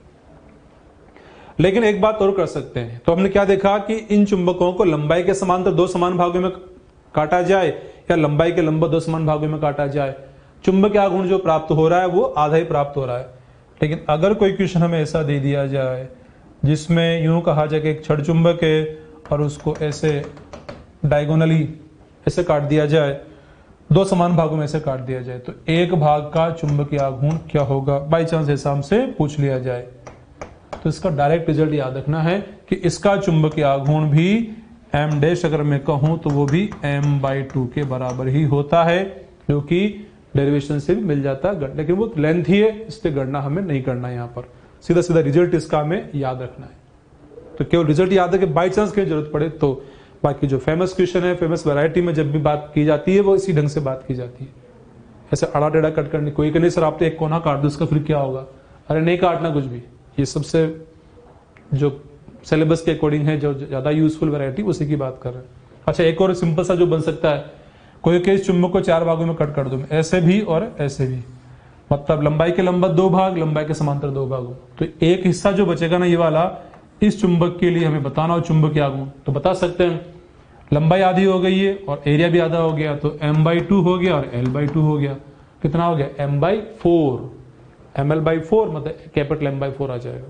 लेकिन एक बात और कर सकते हैं, तो हमने क्या देखा कि इन चुंबकों को लंबाई के समांतर 2 समान भागों में काटा जाए या लंबाई के लंबवत 2 समान भागों में काटा जाए, चुंबकीय आघूर्ण जो प्राप्त हो रहा है वो आधा ही प्राप्त हो रहा है। लेकिन अगर कोई क्वेश्चन हमें ऐसा दे दिया जाए जिसमें यूं कहा जाए कि एक छड़ चुंबक है और उसको ऐसे डायगोनली ऐसे काट दिया जाए, 2 समान भागों में ऐसे काट दिया जाए, तो एक भाग का चुंबकीय आघूर्ण क्या होगा, बाई चांस ऐसा हमसे पूछ लिया जाए, तो इसका डायरेक्ट रिजल्ट याद रखना है कि इसका चुंबकीय आघूर्ण भी m डैश अगर मैं कहूं तो वो भी m/2 के बराबर ही होता है, जो कि डेरिवेशन से भी मिल जाता है, लेकिन वो लेंथ ही है, इसलिए गणना हमें नहीं करना है। यहाँ पर सीधा सीधा रिजल्ट इसका हमें याद रखना है। तो केवल रिजल्ट याद है कि बाई चांस की जरूरत पड़े तो, बाकी जो फेमस क्वेश्चन है, फेमस वैरायटी में जब भी बात की जाती है वो इसी ढंग से बात की जाती है। ऐसे अड़ा टेढ़ा कट करने कोई नहीं, सर आप तो एक कोना काट दो इसका फिर क्या होगा, अरे नहीं काटना कुछ भी। ये सबसे जो सिलेबस के अकॉर्डिंग है, जो ज्यादा यूजफुल वैरायटी, उसी की बात कर रहे हैं। अच्छा, एक और सिंपल सा जो बन सकता है, कोई केस चुंबक को 4 भागों में कट कर दो, ऐसे भी और ऐसे भी, मतलब लंबाई के लंबवत 2 भाग, लंबाई के समांतर 2 भागों, तो एक हिस्सा जो बचेगा ना ये वाला, इस चुंबक के लिए हमें बताना हो चुंबकीय आघूर्ण, तो बता सकते हैं लंबाई आधी हो गई है और एरिया भी आधा हो गया, तो m/2 हो गया और l/2 हो गया, कितना हो गया m/4, ml/4 मतलब कैपिटल M/4 आ जाएगा।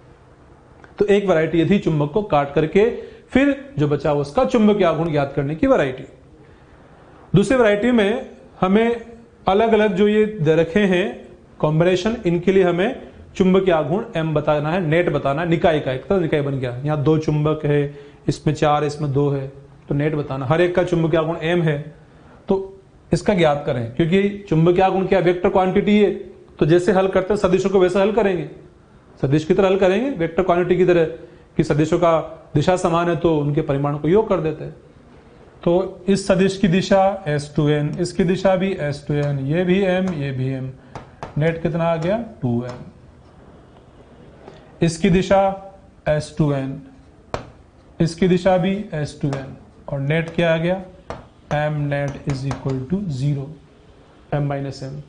तो एक वैरायटी ये थी चुंबक को काट करके फिर जो बचा उसका चुंबकीय आघूर्ण ज्ञात करने की वैरायटी। दूसरी वैरायटी में हमें अलग अलग जो ये दे रखे हैं कॉम्बिनेशन, इनके लिए हमें चुंबकीय आघूर्ण m बताना है, नेट बताना है, निकाय का, एक तरह निकाय बन गया। यहाँ 2 चुंबक है, इसमें 4, इसमें 2 है, तो नेट बताना, हर एक का चुंबकीय आघूर्ण m है, तो इसका ज्ञात करें। क्योंकि चुंबकीय आघूर्ण क्या वेक्टर क्वांटिटी है, तो जैसे हल करते हैं सदिशों को वैसा हल करेंगे, सदिश की तरह हल करेंगे, वेक्टर क्वांटिटी की तरह कि सदिशों का दिशा समान है तो उनके परिमाण को योग कर देते हैं। तो इस सदिश की दिशा S2n, इसकी दिशा भी S2n, ये भी m, ये भी m, नेट कितना आ गया 2m। इसकी दिशा S2n, इसकी दिशा भी S2n, और नेट क्या आ गया m net is equal to 0, m minus m।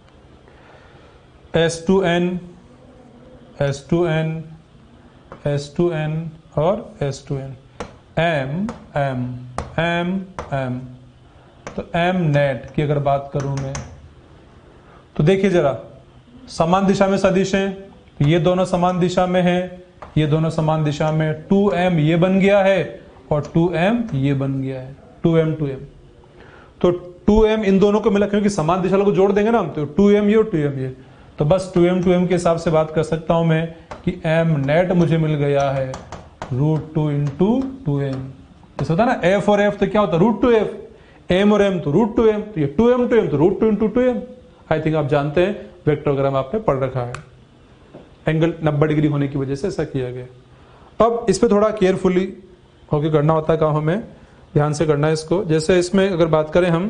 S2n, S2n, S2n और S2n, m m m m, तो m नेट की अगर बात करूं मैं तो देखिए जरा, समान दिशा में सदिश हैं, ये दोनों समान दिशा में हैं, ये दोनों समान दिशा में, 2m ये बन गया है और 2m ये बन गया है, 2m 2m, तो 2m इन दोनों को मिला, क्योंकि समान दिशा को जोड़ देंगे ना हम, तो 2m ये और 2m ये, तो बस 2m 2m के हिसाब से बात कर सकता हूं मैं कि m नेट मुझे मिल गया है √2 इंटू 2m। जैसे होता है ना f और f, तो क्या होता है √2f, m और m तो √2m, तो ये 2m 2m तो √2 इंटू 2m। आई थिंक आप जानते हैं, वेक्टोग्राम आपने पढ़ रखा है, एंगल 90 डिग्री होने की वजह से ऐसा किया गया। अब इस पे थोड़ा केयरफुली होके करना होता है काम, हमें ध्यान से करना है इसको। जैसे इसमें अगर बात करें हम,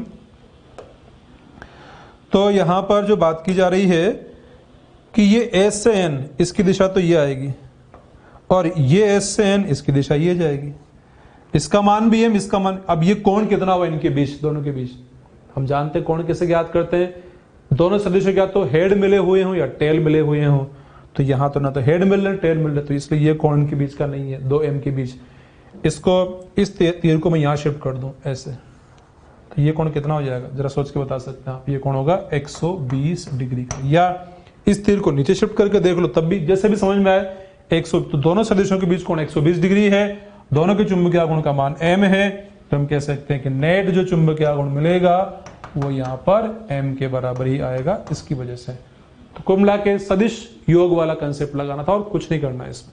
तो यहां पर जो बात की जा रही है कि ये S से N, इसकी दिशा तो ये आएगी, और ये S से N, इसकी दिशा ये जाएगी, इसका मान भी m, इसका मान, अब ये कोण कितना हुआ इनके बीच, दोनों के बीच, हम जानते हैं कोण कैसे ज्ञात करते हैं, दोनों सदिशों क्या तो हेड मिले हुए हों या टेल मिले हुए हों, तो यहां तो ना तो हेड मिल रहा है टेल मिल रहा है, तो इसलिए ये कोण के बीच का नहीं है, 2m के बीच। इसको इस तीर को मैं यहां शिफ्ट कर दूं ऐसे, तो ये कोण कितना हो जाएगा, जरा सोच के बता सकते हैं आप, ये कोण होगा 120 डिग्री का। या इस तीर को नीचे शिफ्ट करके देख लो, तब भी जैसे भी समझ में आए, 100, तो दोनों सदिशों के बीच कोण 120 डिग्री है, दोनों के चुंबकीय आघूर्ण का मान m है, तो हम कह सकते हैं कि नेट जो चुंबकीय आघूर्ण मिलेगा वो यहाँ पर m के बराबर ही आएगा, इसकी वजह से। तो कुल मिला के सदिश योग वाला कंसेप्ट लगाना था और कुछ नहीं करना है इसमें।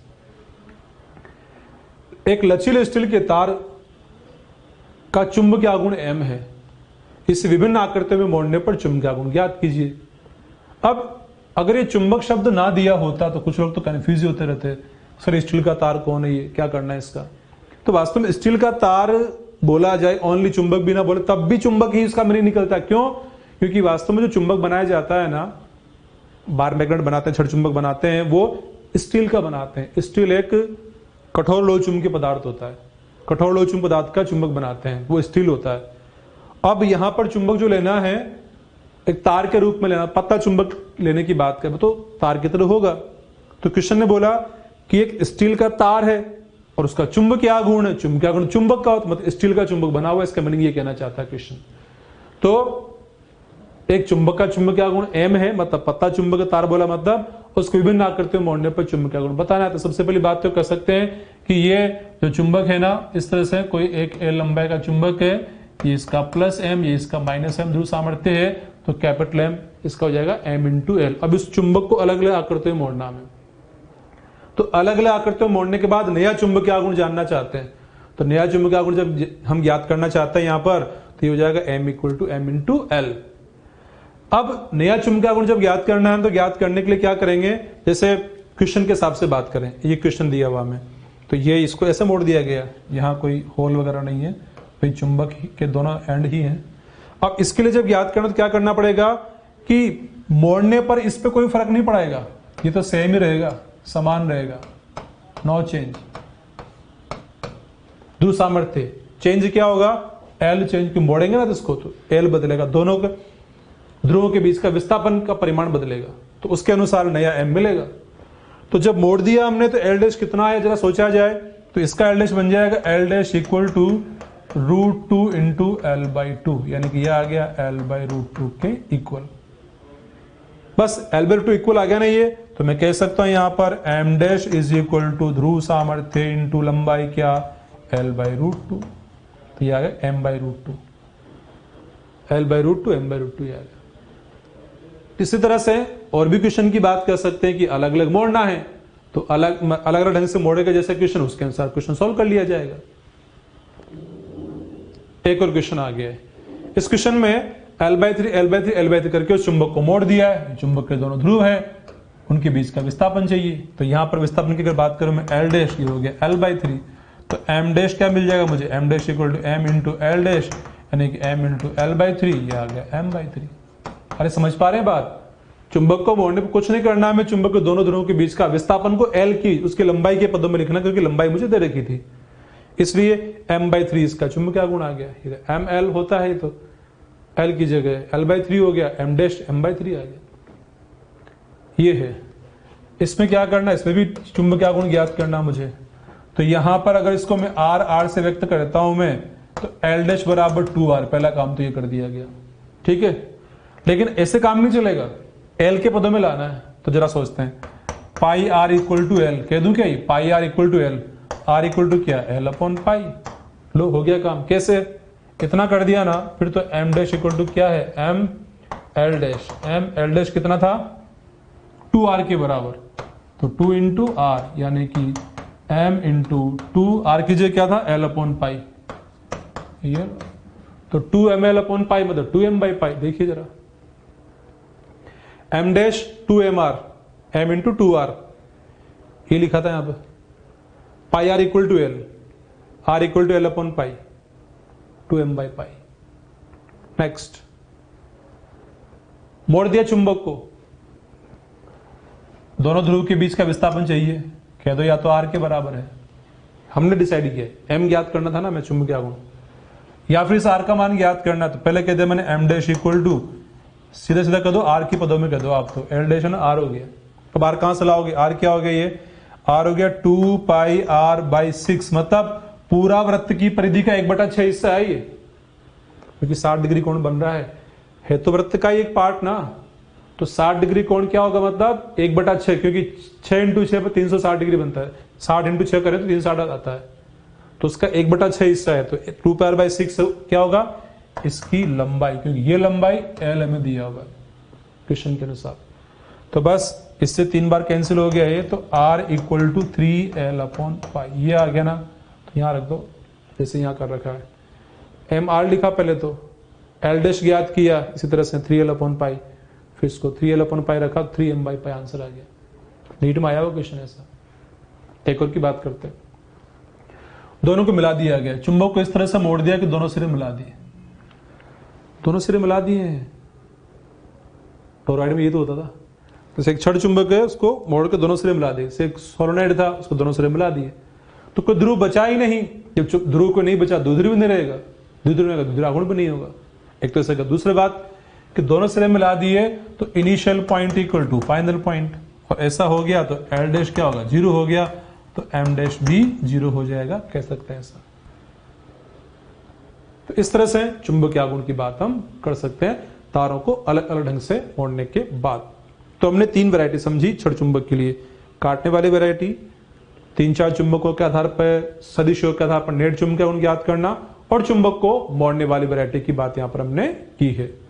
एक लचीले स्टील के तार का चुंबकीय आघूर्ण m है, इसे विभिन्न आकृतियों में मोड़ने पर चुंबकीय आघूर्ण ज्ञात कीजिए। अब अगर ये चुंबक शब्द ना दिया होता तो कुछ लोग तो कंफ्यूज होते रहते, सर स्टील का तार कौन है, ये क्या करना है इसका। तो वास्तव में स्टील का तार बोला जाए, ओनली चुंबक भी ना बोले तब भी चुंबक ही इसका मीनिंग निकलता है। क्यों? क्योंकि वास्तव में जो चुंबक बनाया जाता है ना, बार मैग्नेट बनाते हैं, छड़ चुंबक बनाते हैं, वो स्टील का बनाते हैं। स्टील एक कठोर लोह चुंबकीय पदार्थ होता है, कठोर लोह चुंबकीय पदार्थ का चुंबक बनाते हैं, वो स्टील होता है। अब यहां पर चुंबक जो लेना है एक तार के रूप में लेना, पतला चुंबक लेने की बात करें तो तार की तरह होगा। तो क्वेश्चन ने बोला कि एक स्टील का तार है और उसका चुंबकीय आघूर्ण है, चुंबकीय आघूर्ण चुंबक का होता, मतलब स्टील का चुंबक बना हुआ, इसका मीनिंग ये कहना चाहता है क्वेश्चन। तो एक चुंबक का चुंबकीय आघूर्ण m है, मतलब पतला चुंबक तार बोला, मतलब उसको विभिन्न आकृतियों में मोड़ने पर चुंबकीय आघूर्ण बताना है। तो सबसे पहली बात तो कर सकते हैं कि ये जो चुंबक है ना, इस तरह से कोई एक l लंबाई का चुंबक है, ये इसका +m, ये इसका -m ध्रुव सामर्थ्य है, तो कैपिटल M इसका हो जाएगा m × l। अब इस चुंबक को अलग अलग आकृतियों में मोड़ना है, तो अलग अलग आकृतियों में मोड़ने के बाद नया चुंबकीय आघूर्ण जानना चाहते हैं। तो नया चुंबकीय आघूर्ण जब हम ज्ञात करना चाहते हैं यहाँ पर, तो ये हो जाएगा m = m × l। अब नया चुंबकीय आघूर्ण जब ज्ञात करना है तो ज्ञात करने के लिए क्या करेंगे, जैसे क्वेश्चन के हिसाब से बात करें, ये क्वेश्चन दिया हुआ हमें, तो ये इसको ऐसे मोड़ दिया गया, यहाँ कोई होल वगैरह नहीं है, भाई चुंबक के दोनों एंड ही हैं। अब इसके लिए जब ज्ञात करना तो क्या करना पड़ेगा कि मोड़ने पर इस पे कोई फर्क नहीं पड़ेगा, ये तो सेम ही रहेगा, समान रहेगा, नो चेंज। ध्रुव सामर्थ्य चेंज क्या होगा, एल चेंज, क्यों मोड़ेंगे ना तो इसको, तो एल बदलेगा, दोनों के ध्रुवों के बीच का विस्थापन का परिमाण बदलेगा, तो उसके अनुसार नया एम मिलेगा। तो जब मोड़ दिया हमने तो एल डैश कितना है जरा सोचा जाए, तो इसका एल डैश बन जाएगा एल डैश = √2 × l/2, यानी कि यह आ गया l/√2 के इक्वल। बस l/2 इक्वल आ गया ना ये, तो मैं कह सकता हूं यहां पर m डैश = ध्रुव सामर्थ्य इंटू लंबाई क्या, l/√2, तो ये आ गया m/√2, l/√2 m/√2 आ गया। इसी तरह से और भी क्वेश्चन की बात कर सकते हैं कि अलग अलग मोड़ना है, तो अलग अलग ढंग से मोड़ेगा जैसे क्वेश्चन, उसके अनुसार क्वेश्चन सॉल्व कर लिया जाएगा। एक और क्वेश्चन आ गया है, इस क्वेश्चन में l/3 करके उस चुंबक को मोड़ दिया है, चुंबक के दोनों ध्रुव है, उनके बीच का विस्थापन चाहिए। तो यहां पर विस्थापन की अगर बात करूं मैं, l डैश ये हो गया l/3, तो एम डैश क्या मिल जाएगा मुझे, M dash equal to M into L dash, यानी कि M into L by three, ये आ गया एम बाई थ्री। अरे समझ पा रहे हैं बात? चुंबक को मोड़ने पर कुछ नहीं करना है, हमें चुंबक के दोनों ध्रुवों के बीच का विस्थापन को एल की उसकी लंबाई के पदों में लिखना, क्योंकि लंबाई मुझे दे रखी थी, इसलिए एम बाई थ्री इसका चुंबकीय गुण आ गया। एम एल होता है तो एल की जगह एल बाई थ्री हो गया, M dash M by three आ गया। ये है। इसमें क्या करना, इसमें भी चुंबकीय गुण ज्ञात करना मुझे। तो यहां पर अगर इसको मैं आर आर से व्यक्त करता हूं मैं, तो एल डैश बराबर 2r, पहला काम तो ये कर दिया गया, ठीक है। लेकिन ऐसे काम नहीं चलेगा, एल के पदों में लाना है। तो जरा सोचते हैं, pi R equal to L, कह दूं क्या ये, pi R equal to L, R equal to क्या, एल अपॉन पाई। लो हो गया काम। कैसे, इतना कर दिया ना, फिर तो एम डैश इक्वल टू क्या है, M L dash. M L dash कितना था, 2r के बराबर, तो 2 इंटू आर, यानी कि m इंटू 2r की जगह क्या था, l अपॉन पाई। ये तो 2ml अपॉन पाई मतलब 2m बाई पाई। देखिए जरा, m dash 2mr, m into 2r, ये लिखा था यहां पे। Pi r equal to L, r equal to L upon pi, 2m by pi. Next, मोड़ दिया चुंबक को, दोनों ध्रुव के बीच का विस्थापन चाहिए, कह दो या तो r के बराबर है, हमने डिसाइड किया m ज्ञात करना था ना मैं, चुंबकीय गुण, या फिर इस r का मान ज्ञात करना। तो पहले कह दिया मैंने m डैश इक्वल टू, सीधा सीधा कह दो r की पदों में कह दो आप, तो l डैश है ना, r हो गया। तो r कहां से लाओगे, r क्या हो गया, ये r हो गया 2 पाई r बाई 6, मतलब पूरा वृत्त की परिधि का 1/6 हिस्सा है ये, क्योंकि 60 डिग्री कोण बन रहा है तो वृत्त का ही एक पार्ट ना। तो 60 डिग्री कोण क्या होगा, मतलब 1/6, क्योंकि 6 इंटू 6 पर 360 डिग्री बनता है, 60 इंटू 6 करें तो 360 आता है, तो उसका 1/6 हिस्सा है। तो 2 पाई बाई 6 क्या होगा, इसकी लंबाई, क्योंकि ये लंबाई एल हमें दिया होगा क्वेश्चन के अनुसार। तो बस इससे 3 बार कैंसिल हो गया ये, तो r equal to 3l upon pi, ये आ गया ना। तो यहां रख दो जैसे यहां कर रखा है, एम आर लिखा पहले, तो एल डैश ज्ञात किया इसी तरह से 3l अपॉन पाई, फिर इसको 3l अपॉन पाई रखा, 3m बाई पाई आंसर आ गया। नीट में आया हुआ क्वेश्चन ऐसा। एक और की बात करते हैं, दोनों को मिला दिया गया, चुंबक को इस तरह से मोड़ दिया कि दोनों सिरे मिला दिए, दोनों सिरे मिला दिए हैं। टोरॉइड में ये तो होता था, जैसे एक छड़ चुंबक है उसको मोड़ के दोनों सिरे मिला दिए, जैसे एक सोलेनॉइड था उसको दोनों सिरे मिला दिए, तो कोई ध्रुव बचा ही नहीं। जब ध्रुव को नहीं बचा, द्विध्रुव नहीं रहेगा, द्विध्रुव रहेगा द्विध्रुवागुण भी नहीं होगा, एक तरह से। दूसरी बात कि दोनों सिरे मिला दिए तो initial point equal to final point, और ऐसा हो गया तो एल डैश क्या होगा, 0 हो गया, तो एम डैश भी 0 हो जाएगा, कह सकते हैं ऐसा। तो इस तरह से चुंबकीय गुण की बात हम कर सकते हैं तारों को अलग अलग ढंग से मोड़ने के बाद। तो हमने 3 वैरायटी समझी छड़ चुंबक के लिए, काटने वाली वैरायटी, 3-4 चुंबकों के आधार पर, सदिशों के आधार पर नेट चुंबकीय गुण ज्ञात करना, और चुंबक को मोड़ने वाली वैरायटी की बात यहां पर हमने की है।